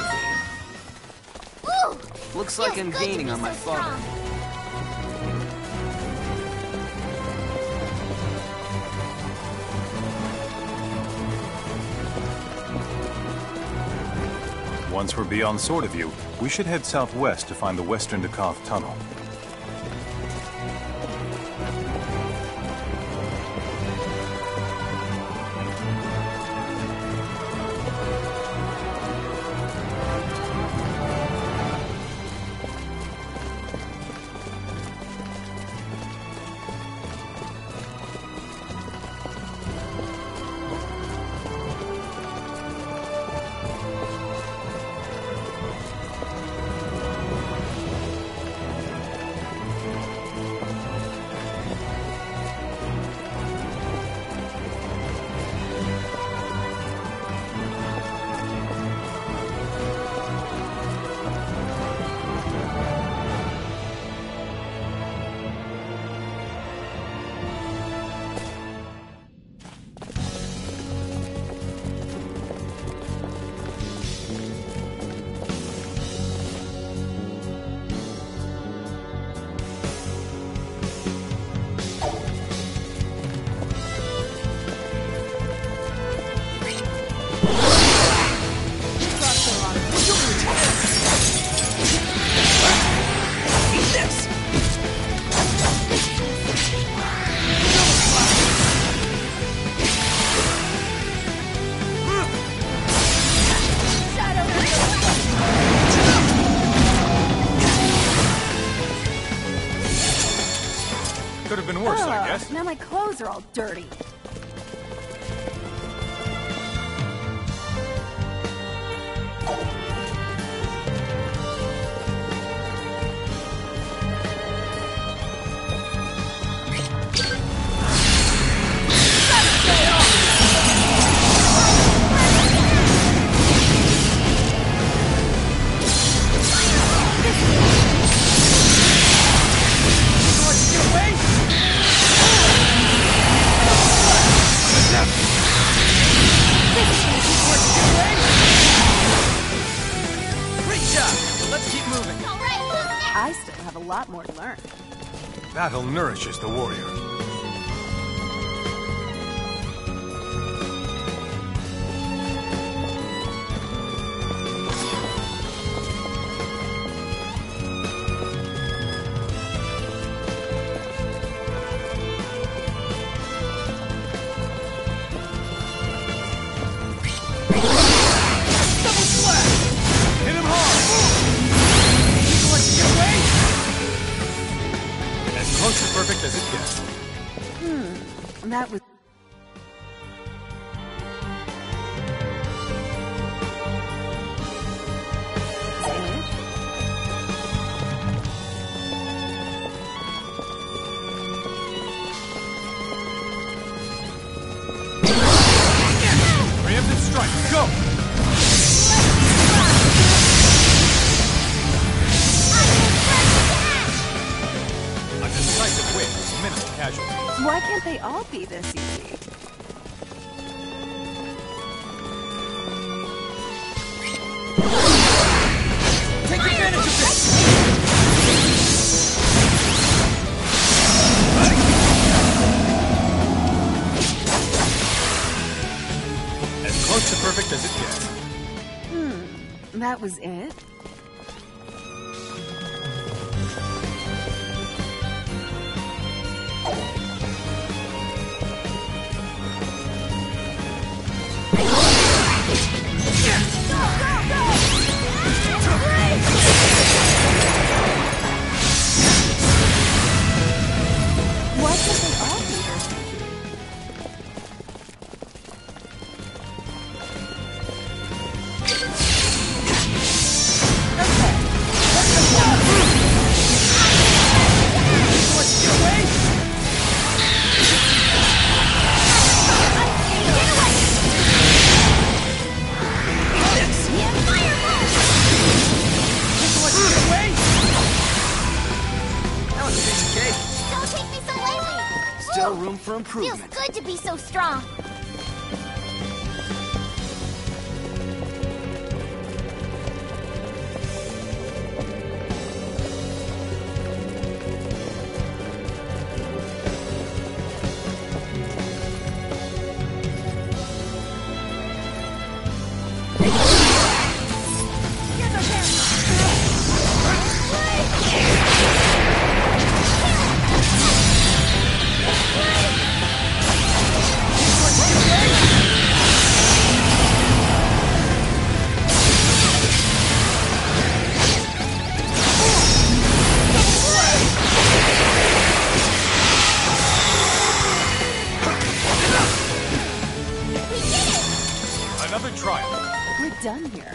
this easy? Looks like I'm gaining on my father. Once we're beyond Sword of You, we should head southwest to find the Western Dakoth Tunnel. Now my clothes are all dirty. I still have a lot more to learn. Battle nourishes the warrior. Perfect as it gets. Hmm, that was... Preemptive strike, go! Decisive win, minimal casualties. Why can't they all be this easy? Take advantage of this! As close to perfect as it gets. Hmm, that was it? Still room for improvement. Feels good to be so strong. Done here.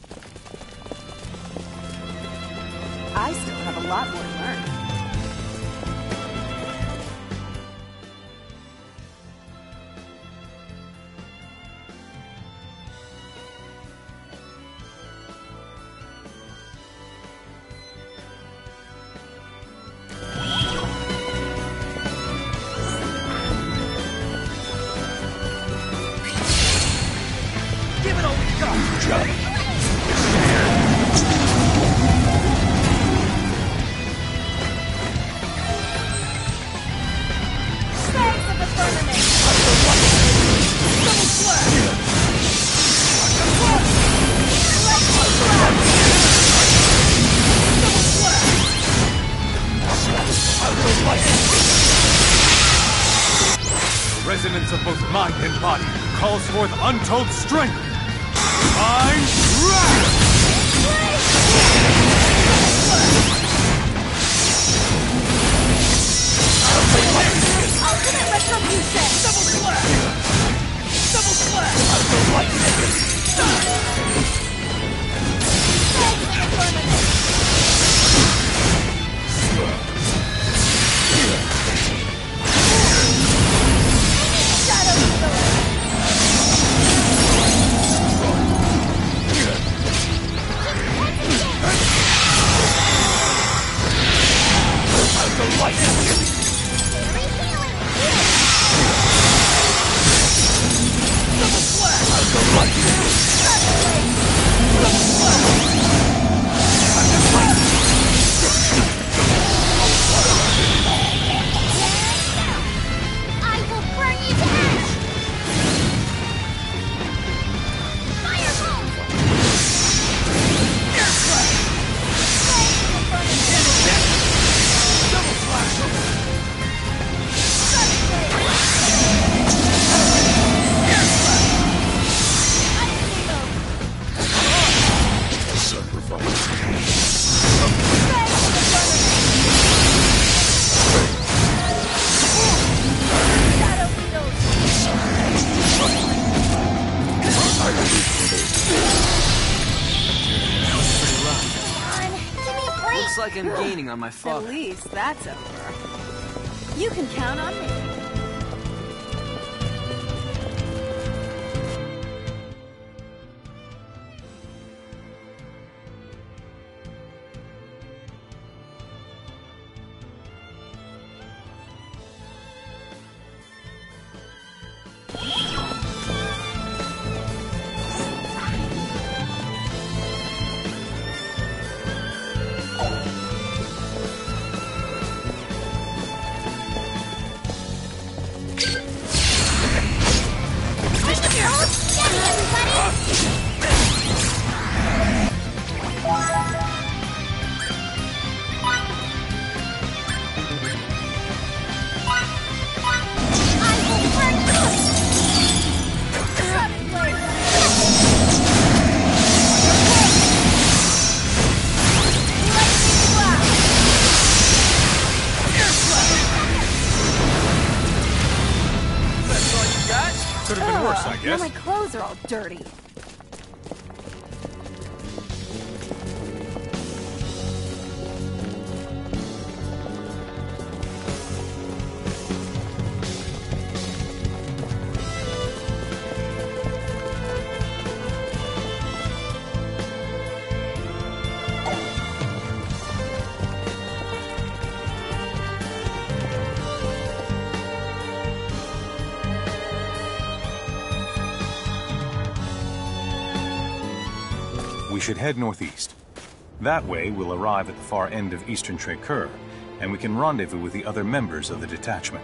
I still have a lot more to learn. Give it all we got, Johnny! Slaves of the firmament! Double slash! The resonance of both mind and body calls forth untold strength. Mind Wrath! Ultimate retribution! Double slash! Double slash! I don't like Looks like I'm gaining on my father. At least that's over. You can count on me. Could have been worse, I guess. Now my clothes are all dirty. We should head northeast. That way, we'll arrive at the far end of Eastern Trakor, and we can rendezvous with the other members of the detachment.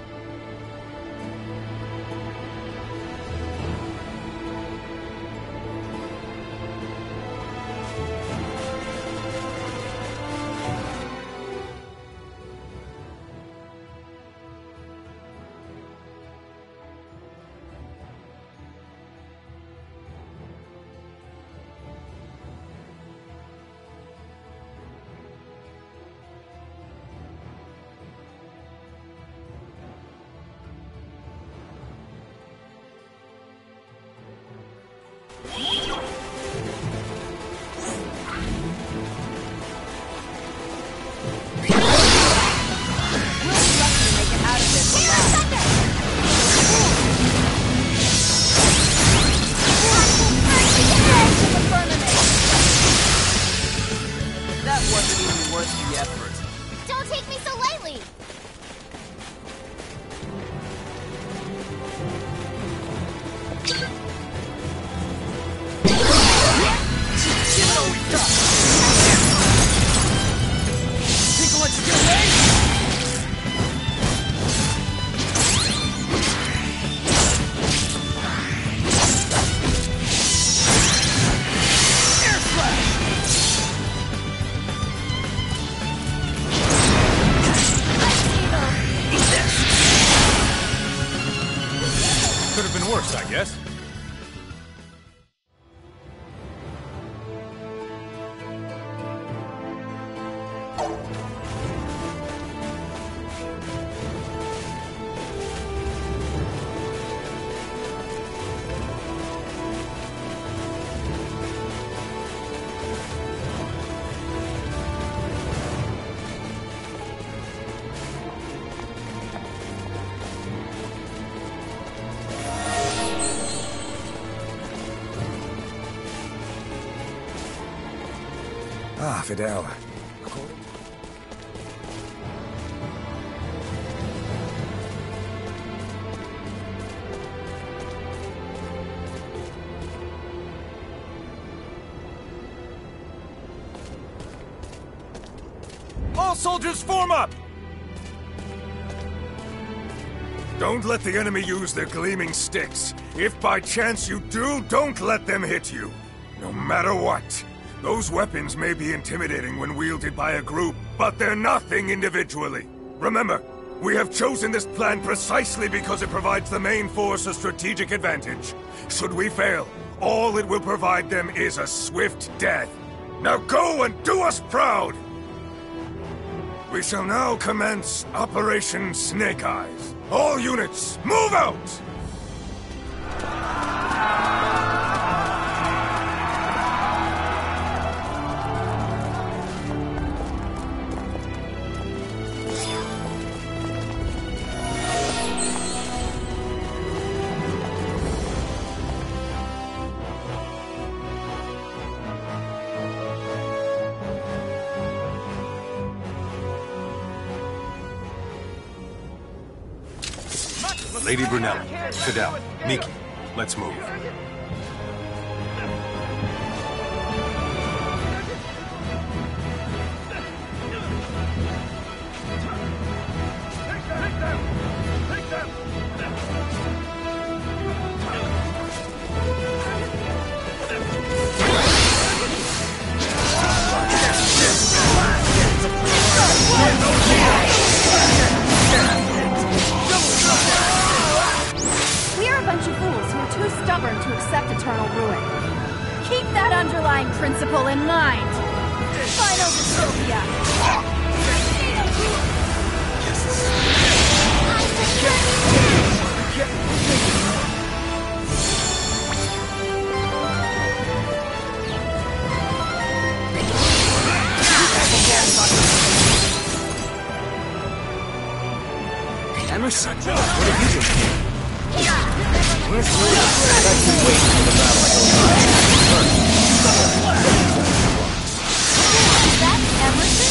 Worse, I guess. Ah, Fidel. All soldiers form up! Don't let the enemy use their gleaming sticks. If by chance you do, don't let them hit you. No matter what. Those weapons may be intimidating when wielded by a group, but they're nothing individually. Remember, we have chosen this plan precisely because it provides the main force a strategic advantage. Should we fail, all it will provide them is a swift death. Now go and do us proud! We shall now commence Operation Snake Eyes. All units, move out! Lady Brunella, Fidel, Miki, let's move. Stubborn to accept eternal ruin. Keep that underlying principle in mind. Final dystopia. Emerson, what are you doing? Where's the I've been waiting for the battle. That's Emerson?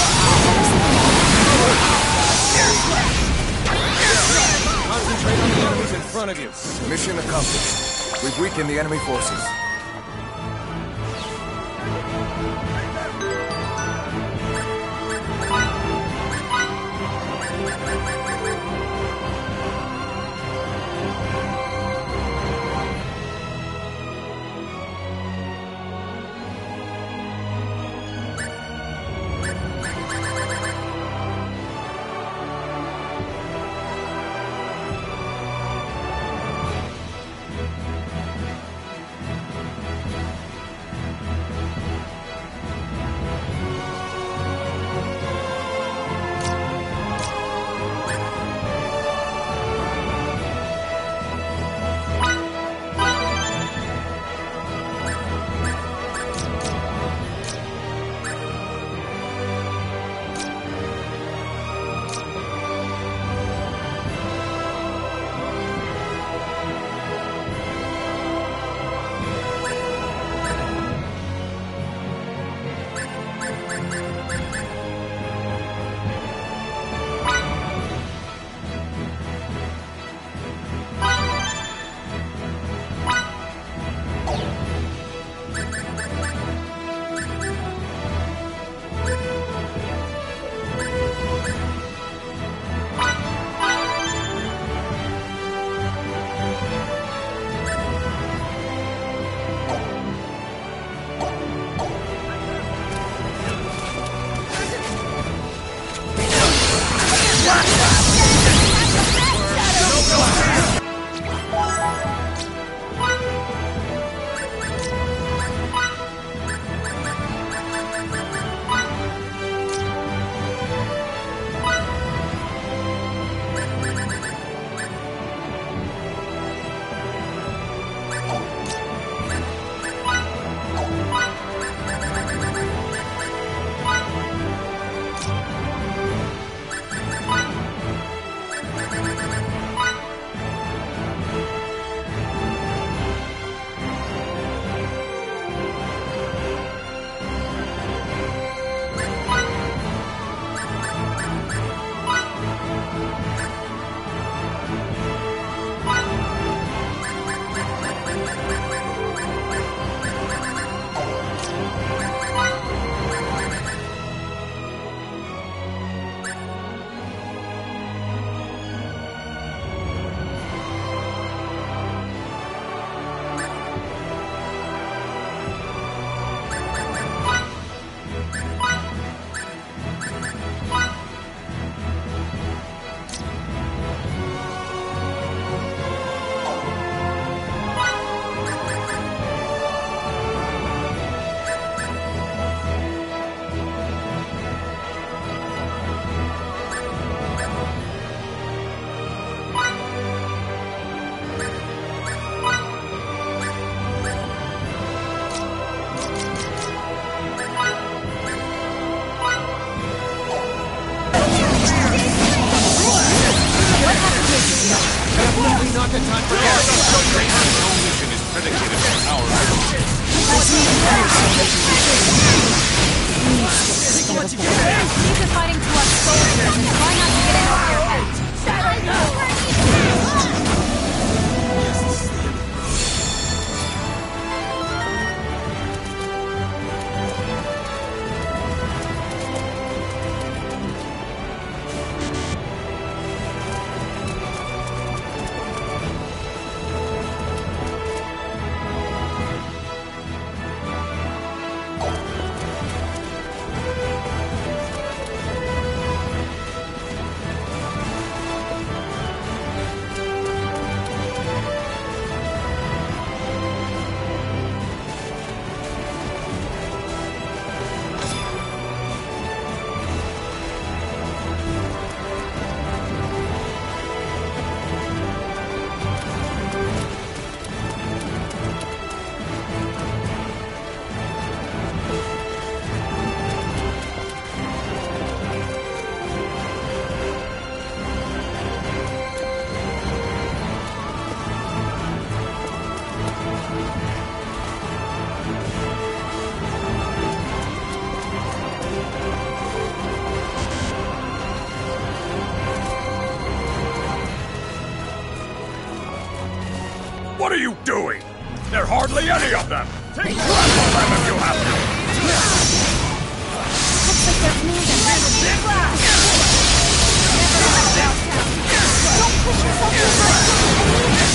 Concentrate on the enemies in front of you. Mission accomplished. We've weakened the enemy forces. Definitely not the time for that. No mission is predicated on our ability. Keep the fighting to us soldiers and try not to get in over your head. What are you doing? There are hardly any of them! Take one of them if you have to! Looks like there's more than handle big glass! Never let down. Don't push yourself too hard.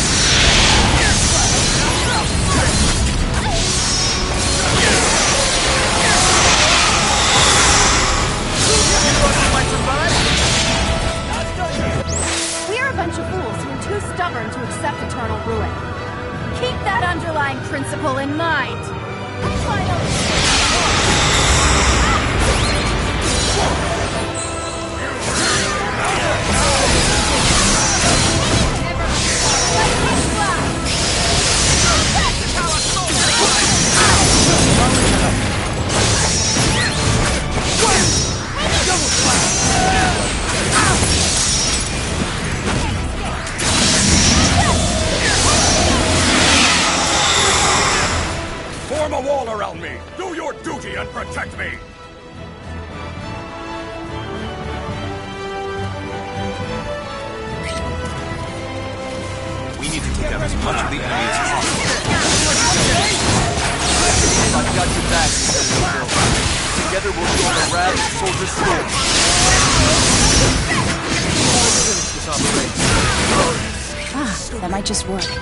We're a bunch of fools who are too stubborn to accept eternal ruin. Keep that underlying principle in mind. Form a wall around me! Do your duty and protect me! We need to take out as much of the enemy as possible. I've got your back, Mister Together we'll join the Rad and Soldier Squad. Ah, that might just work.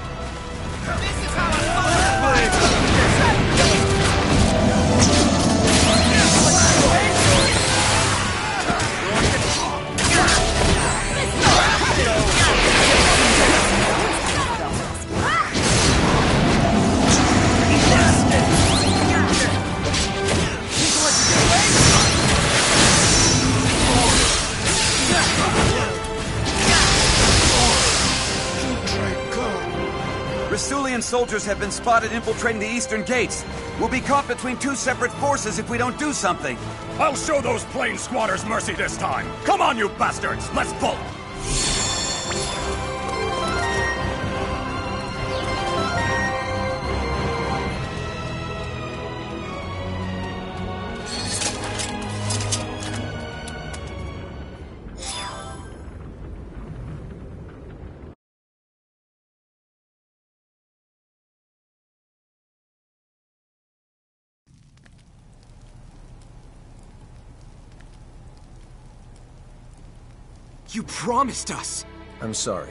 Rasulian soldiers have been spotted infiltrating the eastern gates. We'll be caught between two separate forces if we don't do something. I'll show those plane squatters mercy this time! Come on, you bastards! Let's vote! You promised us! I'm sorry.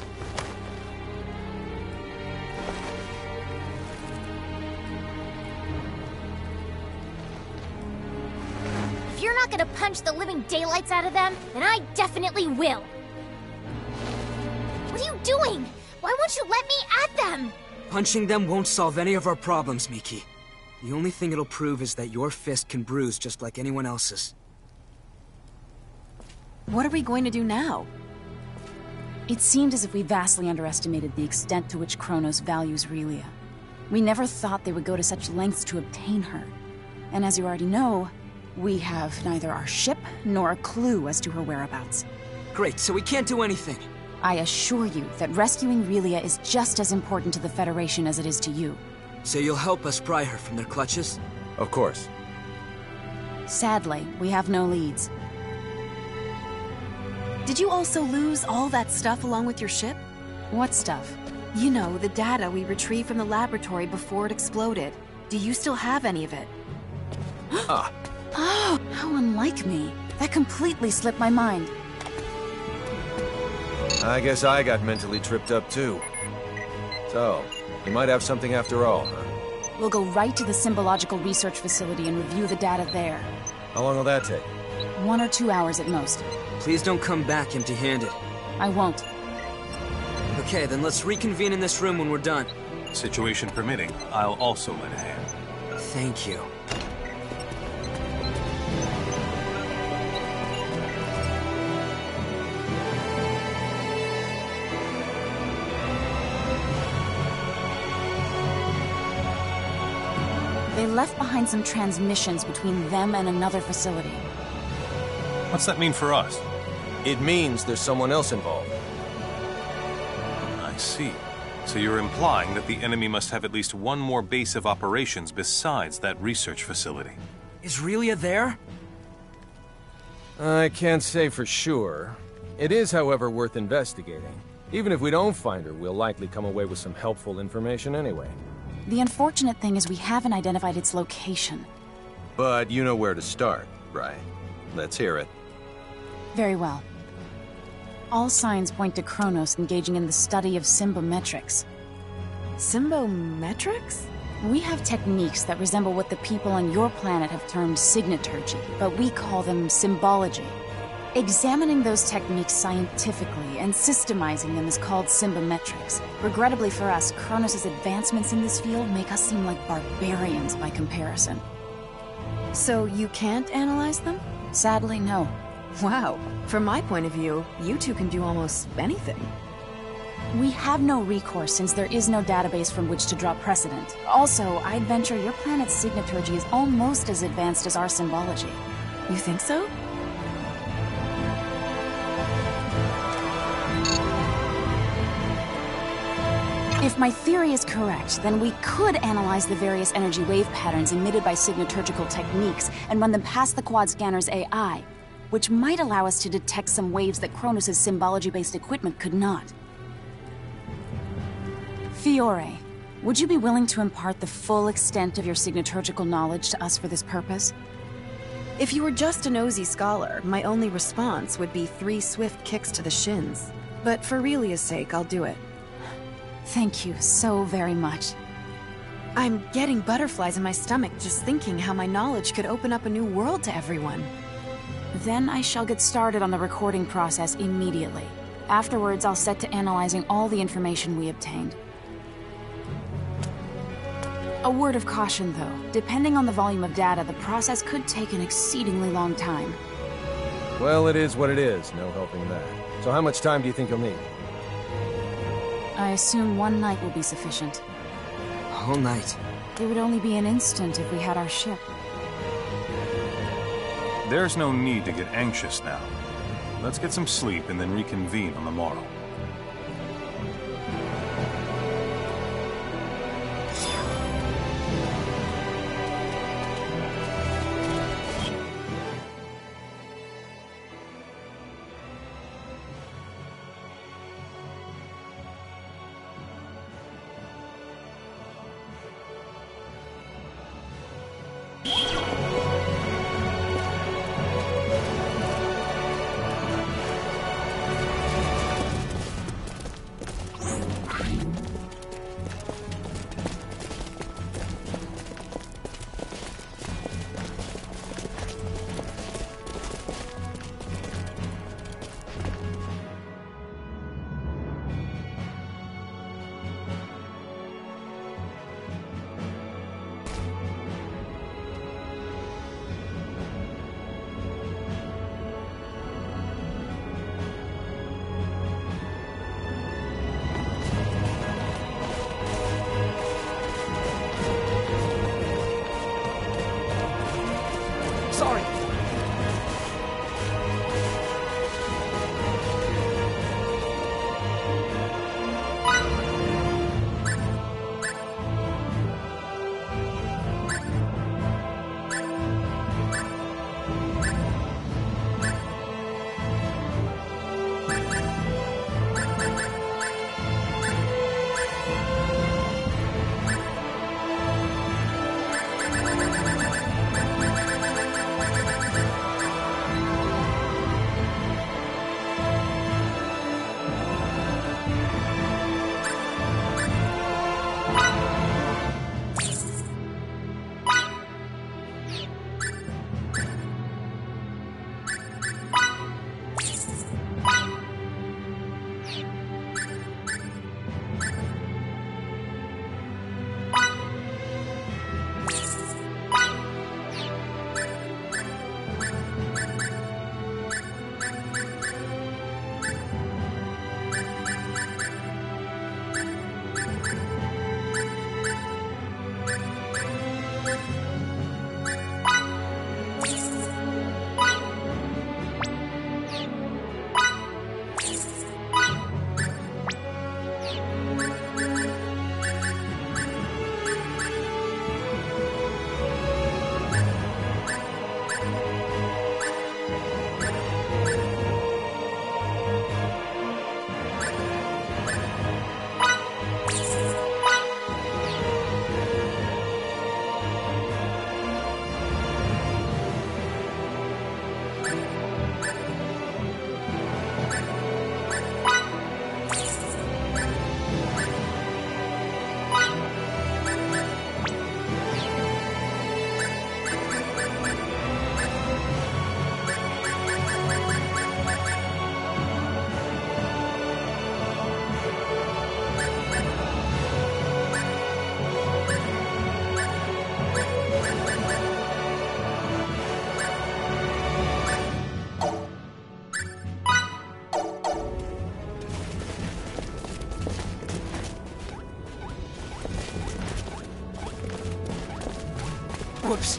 If you're not gonna punch the living daylights out of them, then I definitely will. What are you doing? Why won't you let me at them? Punching them won't solve any of our problems, Miki. The only thing it'll prove is that your fist can bruise just like anyone else's. What are we going to do now? It seemed as if we vastly underestimated the extent to which Kronos values Relia. We never thought they would go to such lengths to obtain her. And as you already know, we have neither our ship nor a clue as to her whereabouts. Great, so we can't do anything. I assure you that rescuing Relia is just as important to the Federation as it is to you. So you'll help us pry her from their clutches? Of course. Sadly, we have no leads. Did you also lose all that stuff along with your ship? What stuff? You know, the data we retrieved from the laboratory before it exploded. Do you still have any of it? Ah. Oh, how unlike me. That completely slipped my mind. I guess I got mentally tripped up too. So, you might have something after all, huh? We'll go right to the Symbological Research Facility and review the data there. How long will that take? One or two hours at most. Please don't come back empty-handed. I won't. Okay, then let's reconvene in this room when we're done. Situation permitting, I'll also lend a hand. Thank you. They left behind some transmissions between them and another facility. What's that mean for us? It means there's someone else involved. I see. So you're implying that the enemy must have at least one more base of operations besides that research facility. Is Relia there? I can't say for sure. It is, however, worth investigating. Even if we don't find her, we'll likely come away with some helpful information anyway. The unfortunate thing is we haven't identified its location. But you know where to start, right? Let's hear it. Very well. All signs point to Kronos engaging in the study of symbometrics. Symbometrics? We have techniques that resemble what the people on your planet have termed signaturgy, but we call them symbology. Examining those techniques scientifically and systemizing them is called symbometrics. Regrettably for us, Kronos' advancements in this field make us seem like barbarians by comparison. So you can't analyze them? Sadly, no. Wow. From my point of view, you two can do almost anything. We have no recourse since there is no database from which to draw precedent. Also, I'd venture your planet's signaturgy is almost as advanced as our symbology. You think so? If my theory is correct, then we could analyze the various energy wave patterns emitted by signaturgical techniques and run them past the quad scanner's A I, which might allow us to detect some waves that Kronos' symbology-based equipment could not. Fiore, would you be willing to impart the full extent of your signaturgical knowledge to us for this purpose? If you were just a nosy scholar, my only response would be three swift kicks to the shins. But for Relia's sake, I'll do it. Thank you so very much. I'm getting butterflies in my stomach just thinking how my knowledge could open up a new world to everyone. Then I shall get started on the recording process immediately. Afterwards, I'll set to analyzing all the information we obtained. A word of caution, though. Depending on the volume of data, the process could take an exceedingly long time. Well, it is what it is. No helping that. So how much time do you think you'll need? I assume one night will be sufficient. Whole night? It would only be an instant if we had our ship. There's no need to get anxious now. Let's get some sleep and then reconvene on the morrow. Whoops.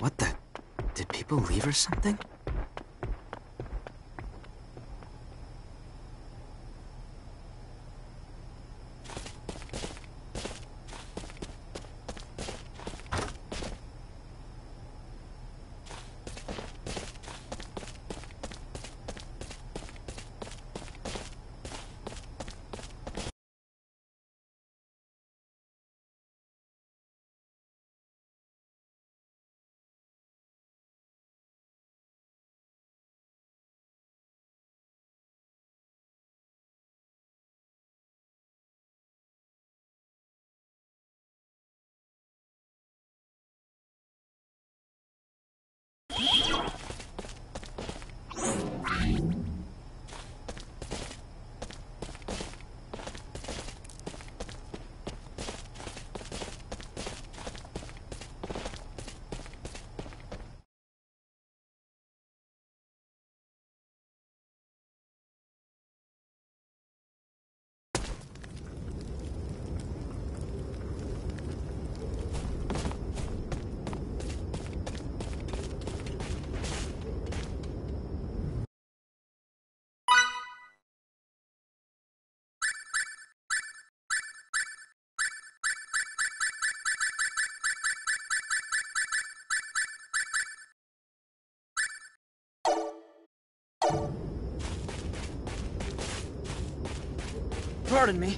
What the? Did people leave or something? Pardon me.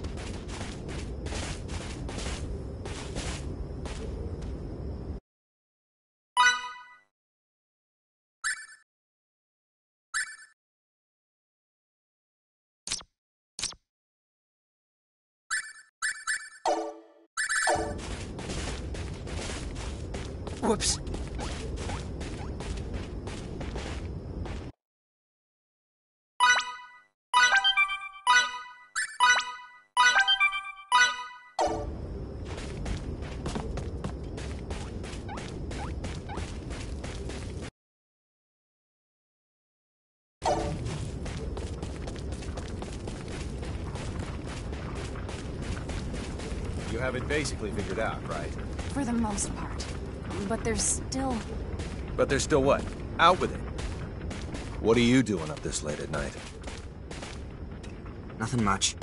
Whoops. You have it basically figured out, right? For the most part. But there's still... But there's still what? Out with it. What are you doing up this late at night? Nothing much.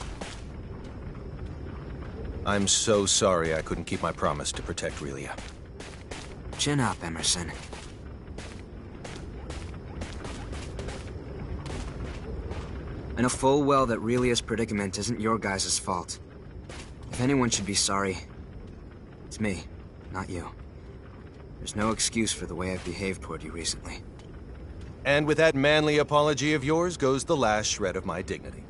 I'm so sorry I couldn't keep my promise to protect Relia. Chin up, Emerson. I know full well that Relia's predicament isn't your guys' fault. If anyone should be sorry, it's me, not you. There's no excuse for the way I've behaved toward you recently. And with that manly apology of yours goes the last shred of my dignity.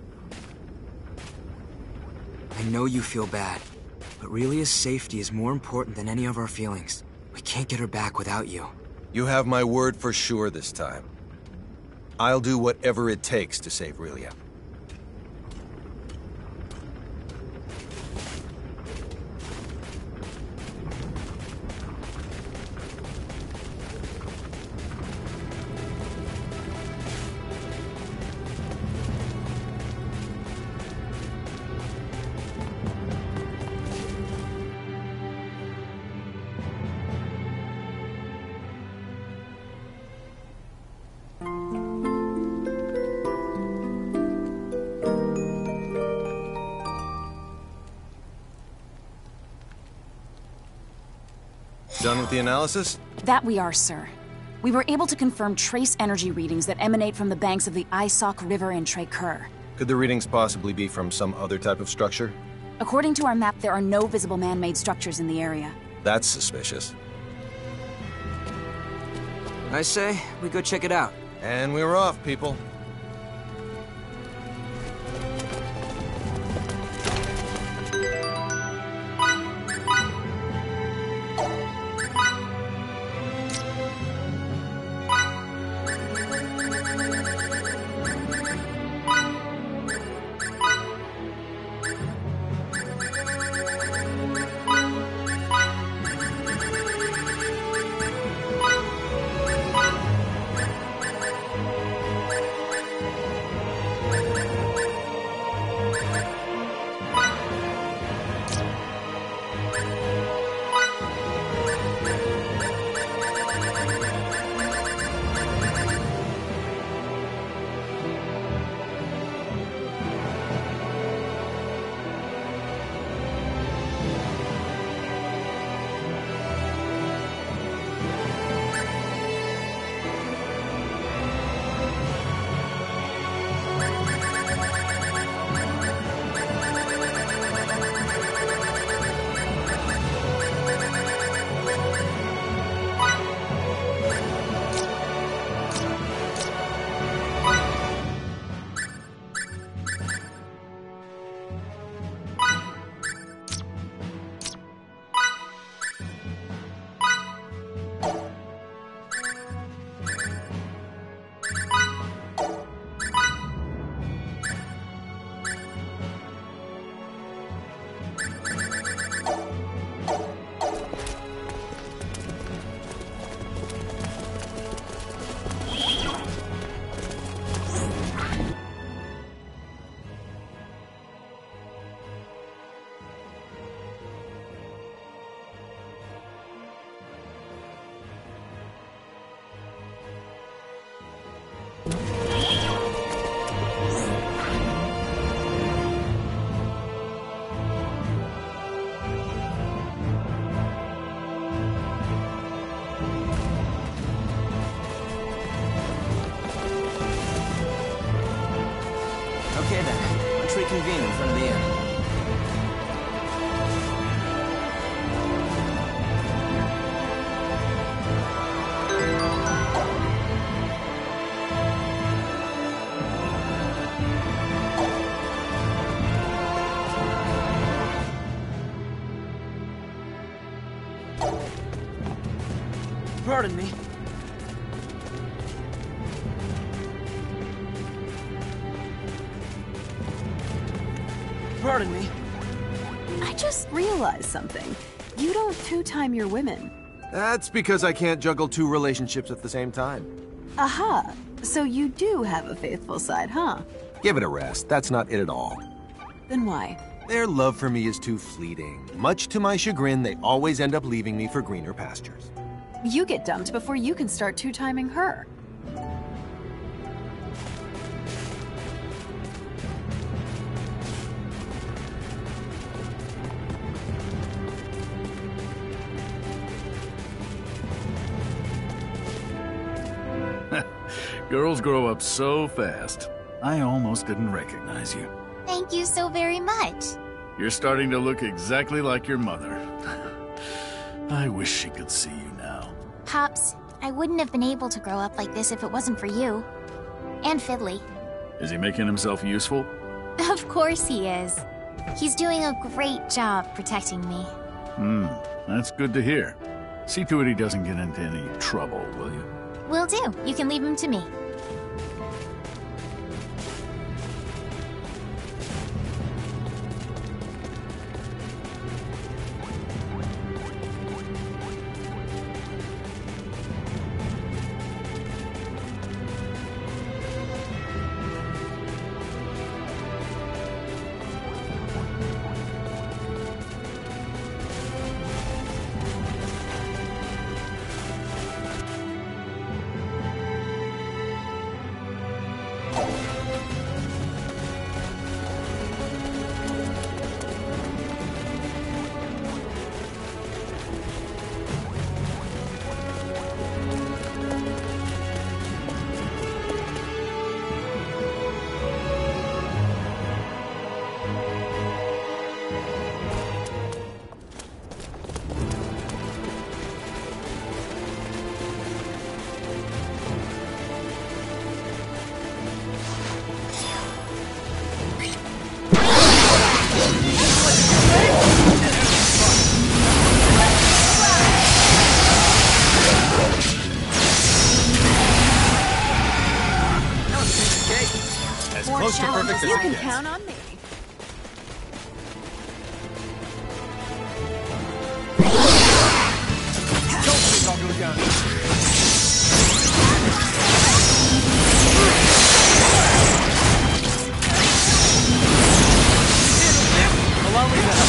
I know you feel bad, but Relia's safety is more important than any of our feelings. We can't get her back without you. You have my word for sure this time. I'll do whatever it takes to save Relia. Done with the analysis? That we are, sir. We were able to confirm trace energy readings that emanate from the banks of the Isok River in Treykur. Could the readings possibly be from some other type of structure? According to our map, there are no visible man-made structures in the area. That's suspicious. I say, we go check it out. And we're off, people. Okay then, let's reconvene in front of the inn. Pardon me. Pardon me. I just realized something. You don't two-time your women. That's because I can't juggle two relationships at the same time. Aha! So you do have a faithful side, huh? Give it a rest. That's not it at all. Then why? Their love for me is too fleeting. Much to my chagrin, they always end up leaving me for greener pastures. You get dumped before you can start two-timing her. Girls grow up so fast. I almost didn't recognize you. Thank you so very much. You're starting to look exactly like your mother. I wish she could see you now. Pops, I wouldn't have been able to grow up like this if it wasn't for you. And Fiddly. Is he making himself useful? Of course he is. He's doing a great job protecting me. Hmm, that's good to hear. See to it he doesn't get into any trouble, will you? Will do. You can leave him to me. Close to perfect as You it can gets. count on me. Don't think I'll go down. Allow me to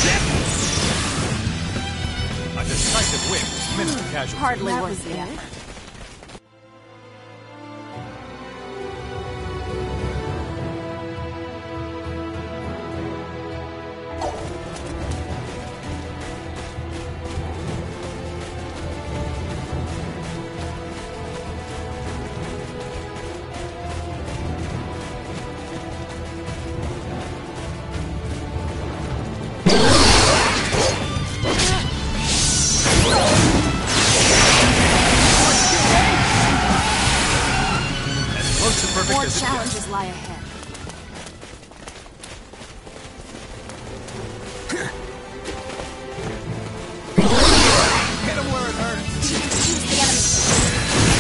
A decisive win with minimal casualties. Hardly That worth was the it. effort. More challenges lie ahead. Hit him where it hurts. Choose the enemy.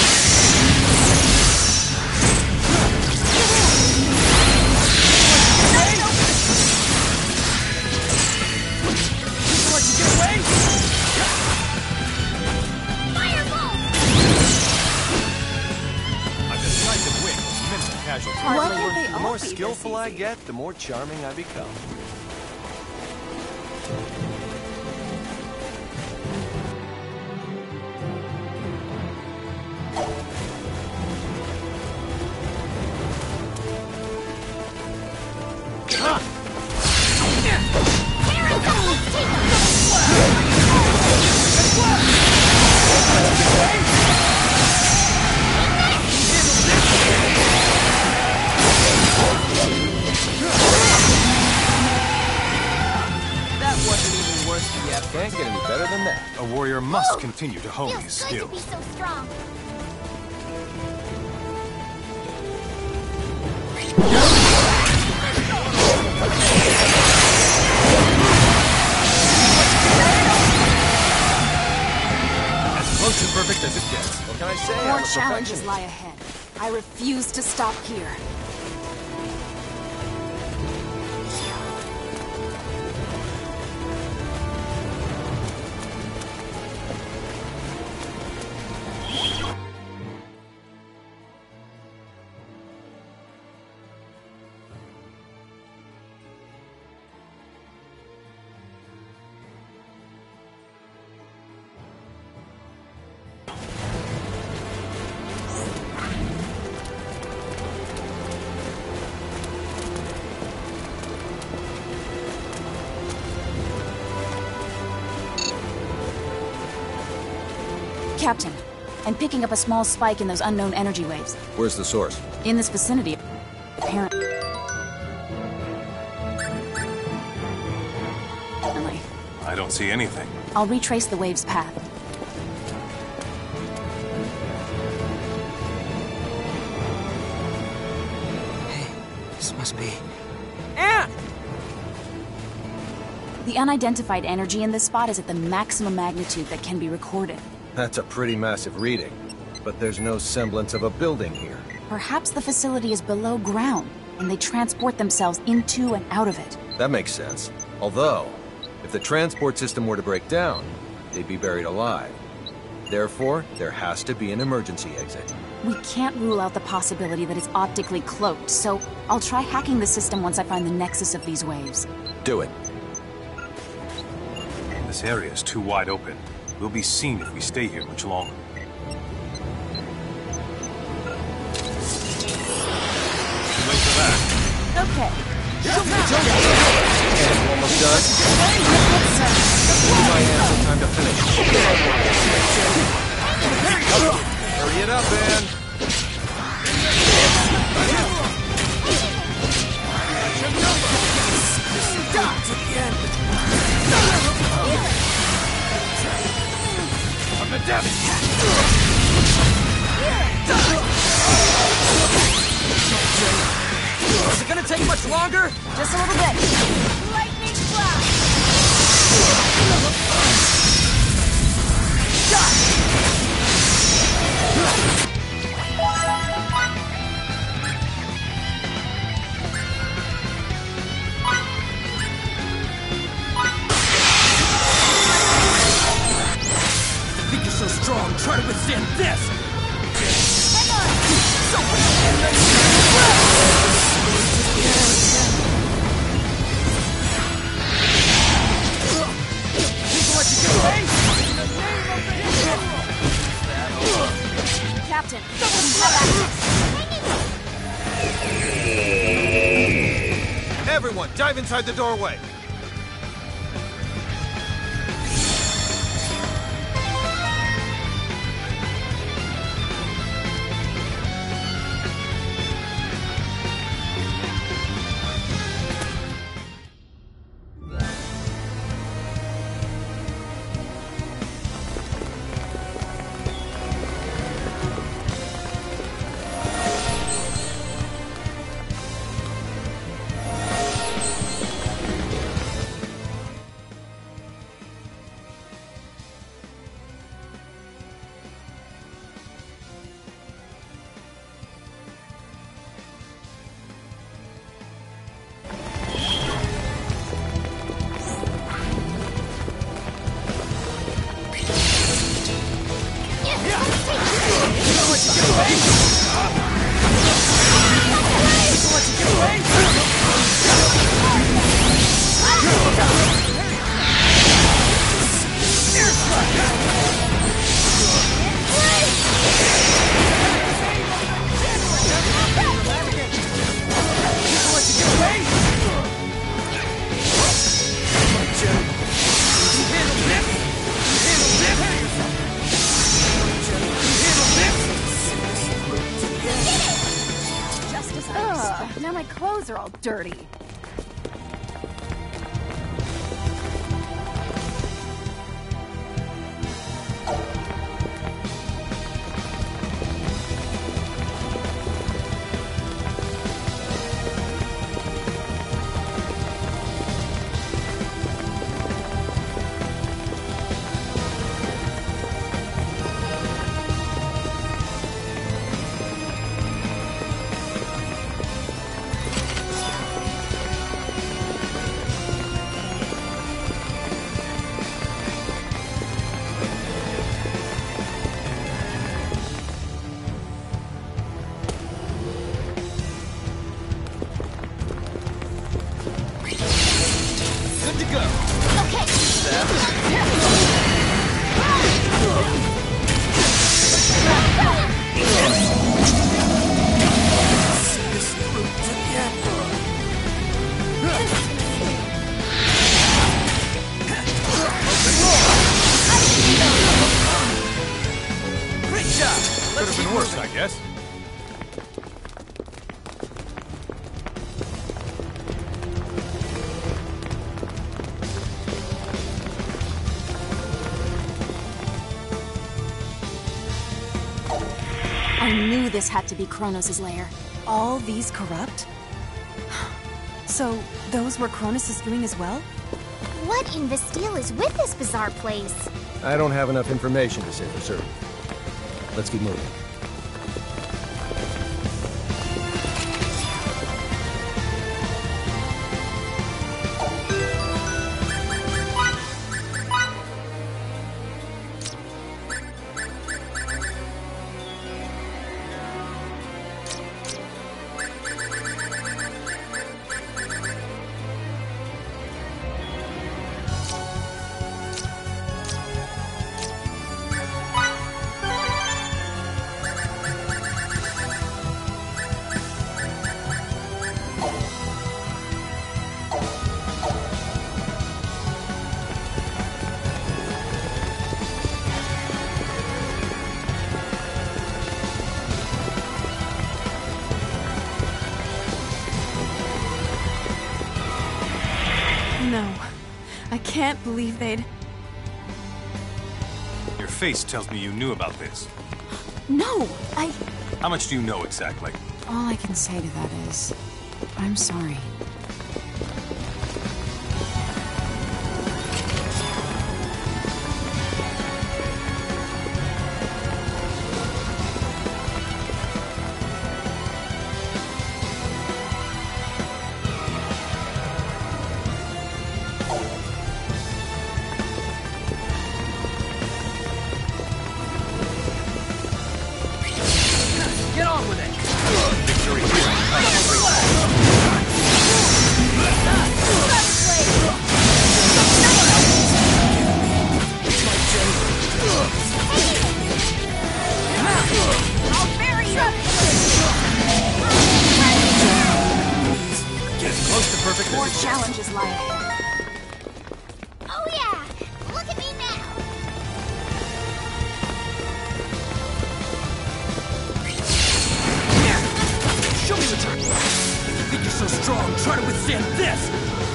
Let you get away! Fireball! A decisive win with minimal casualties. Why can't they The all more be this skillful I easy? get, the more charming I become. Take A warrior must continue to hone his Feels good to be skills. so strong. As close to perfect as it gets. What can I say? I'm More a challenges perfectionist. lie ahead. I refuse to stop here. Captain, I'm picking up a small spike in those unknown energy waves. Where's the source? In this vicinity, apparently. I don't see anything. I'll retrace the wave's path. This must be... Anne! The unidentified energy in this spot is at the maximum magnitude that can be recorded. That's a pretty massive reading. But there's no semblance of a building here. Perhaps the facility is below ground, and they transport themselves into and out of it. That makes sense. Although, if the transport system were to break down, they'd be buried alive. Therefore, there has to be an emergency exit. We can't rule out the possibility that it's optically cloaked, so I'll try hacking the system once I find the nexus of these waves. Do it. This area is too wide open. We'll be seen if we stay here much longer. Too late for that. Okay. And almost done. Give my hand some time to finish. Hurry it up, Ann. From the depths! Is it gonna take much longer? Just a little bit. Lightning flash! Think you're so strong, try to withstand this! Captain, Everyone, dive inside the doorway. Ugh, now my clothes are all dirty. go. Okay. This through together. Great job. Could have been worse, I guess. I knew this had to be Kronos' lair. All these corrupt? So, those were Kronos' doing as well? What in Vestille is with this bizarre place? I don't have enough information to say for certain. Let's keep moving. No. I can't believe they'd... Your face tells me you knew about this. No, I... How much do you know exactly? All I can say to that is... I'm sorry. Get on with it. Victory here. I'll bury you! Getting close to perfect. More challenges lie ahead. Oh yeah! Look at me now! Show me the turn. If you think you're so strong, try to withstand this.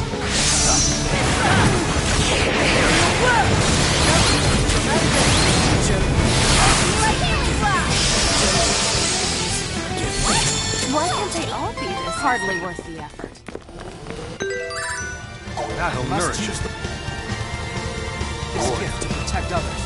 Why can't they all be this? Hardly worth the effort. That'll nourish us. This gift to protect others.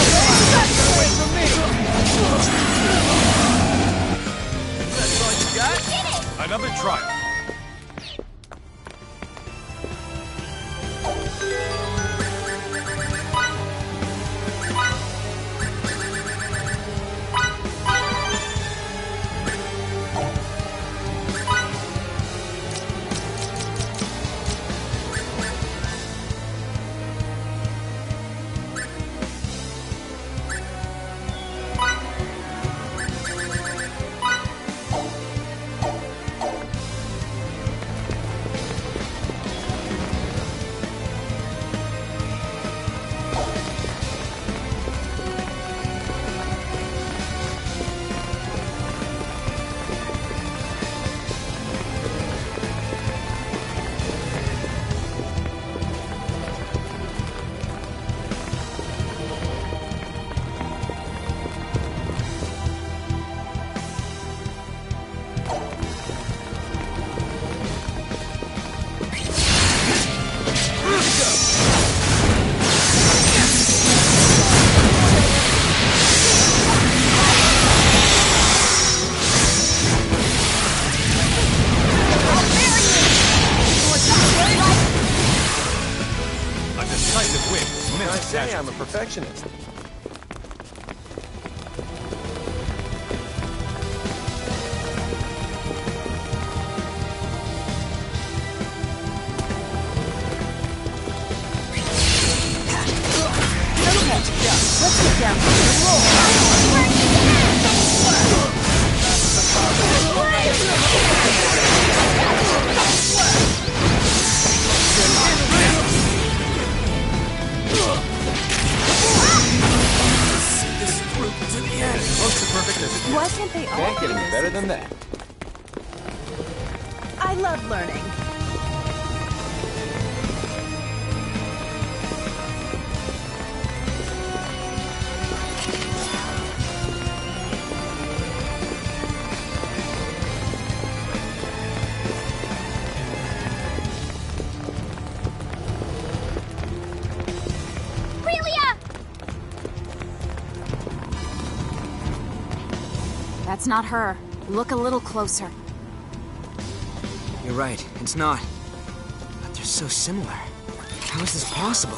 That's all you got? perfectionist. Let's get down here. See this through to the end. Close to perfect as it Why gets. can't they all Can't get do any this? better than that. I love learning. That's not her. Look a little closer. You're right, it's not. But they're so similar. How is this possible?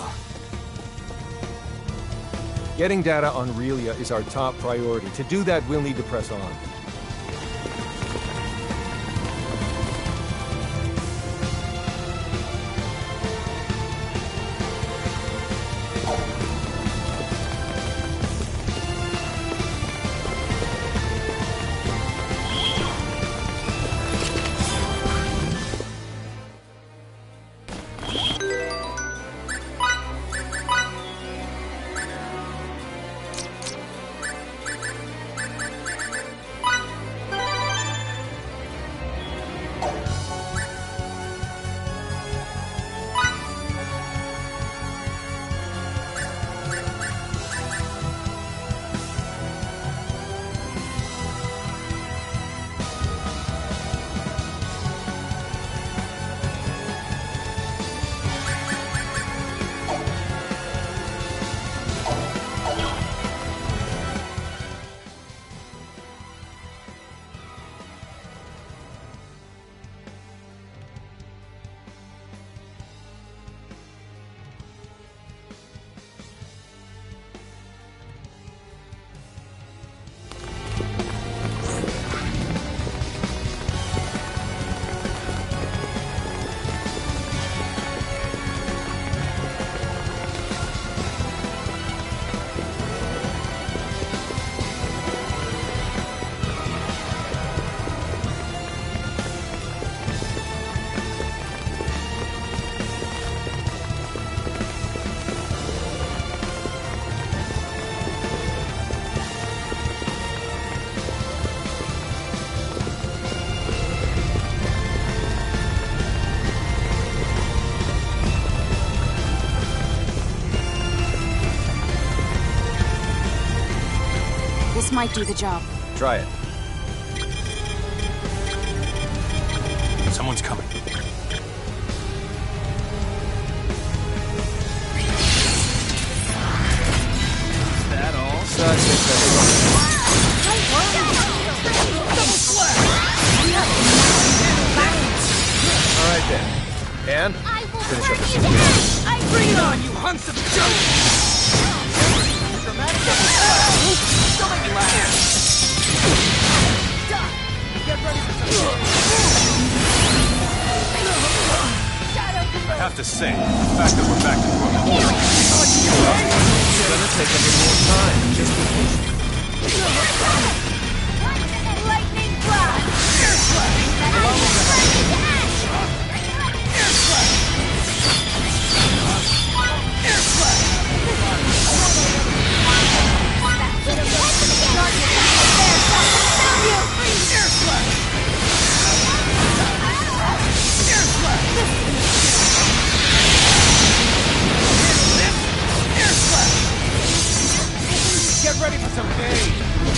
Getting data on Relia is our top priority. To do that, we'll need to press on. This might do the job. Try it. Someone's coming. That all? Such a Alright then. And? Finish up the I bring it on, you hunks of junk! Don't make me laugh! Get ready for some I have to say, the fact that we're back to normal. It's gonna take a little more time. Just be patient. Lightning blast! Get ready for some game!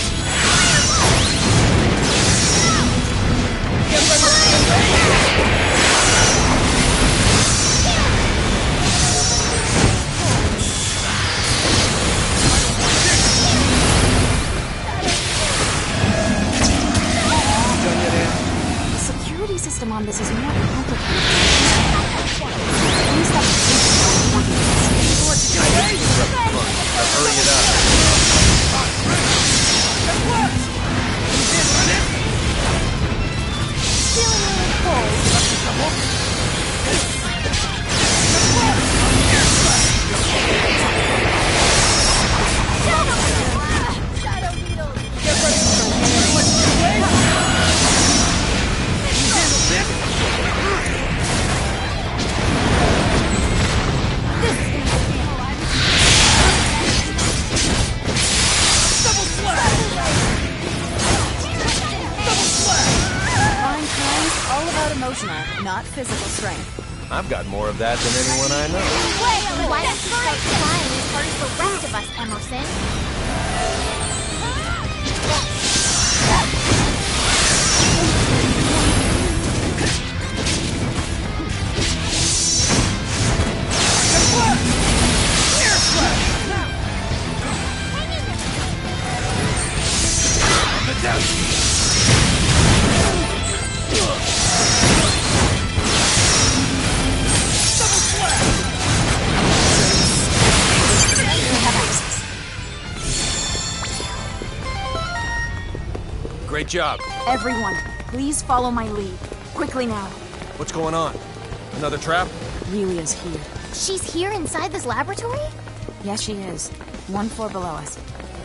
Get ready for some game! The security system on this is more complicated. At least that's what you physical strength. I've got more of that than anyone I know. Wait, why don't you start flying as hard as the rest of us, Emerson? Great job. Everyone, please follow my lead. Quickly now. What's going on? Another trap? Relia's here. She's here inside this laboratory? Yes, she is. One floor below us.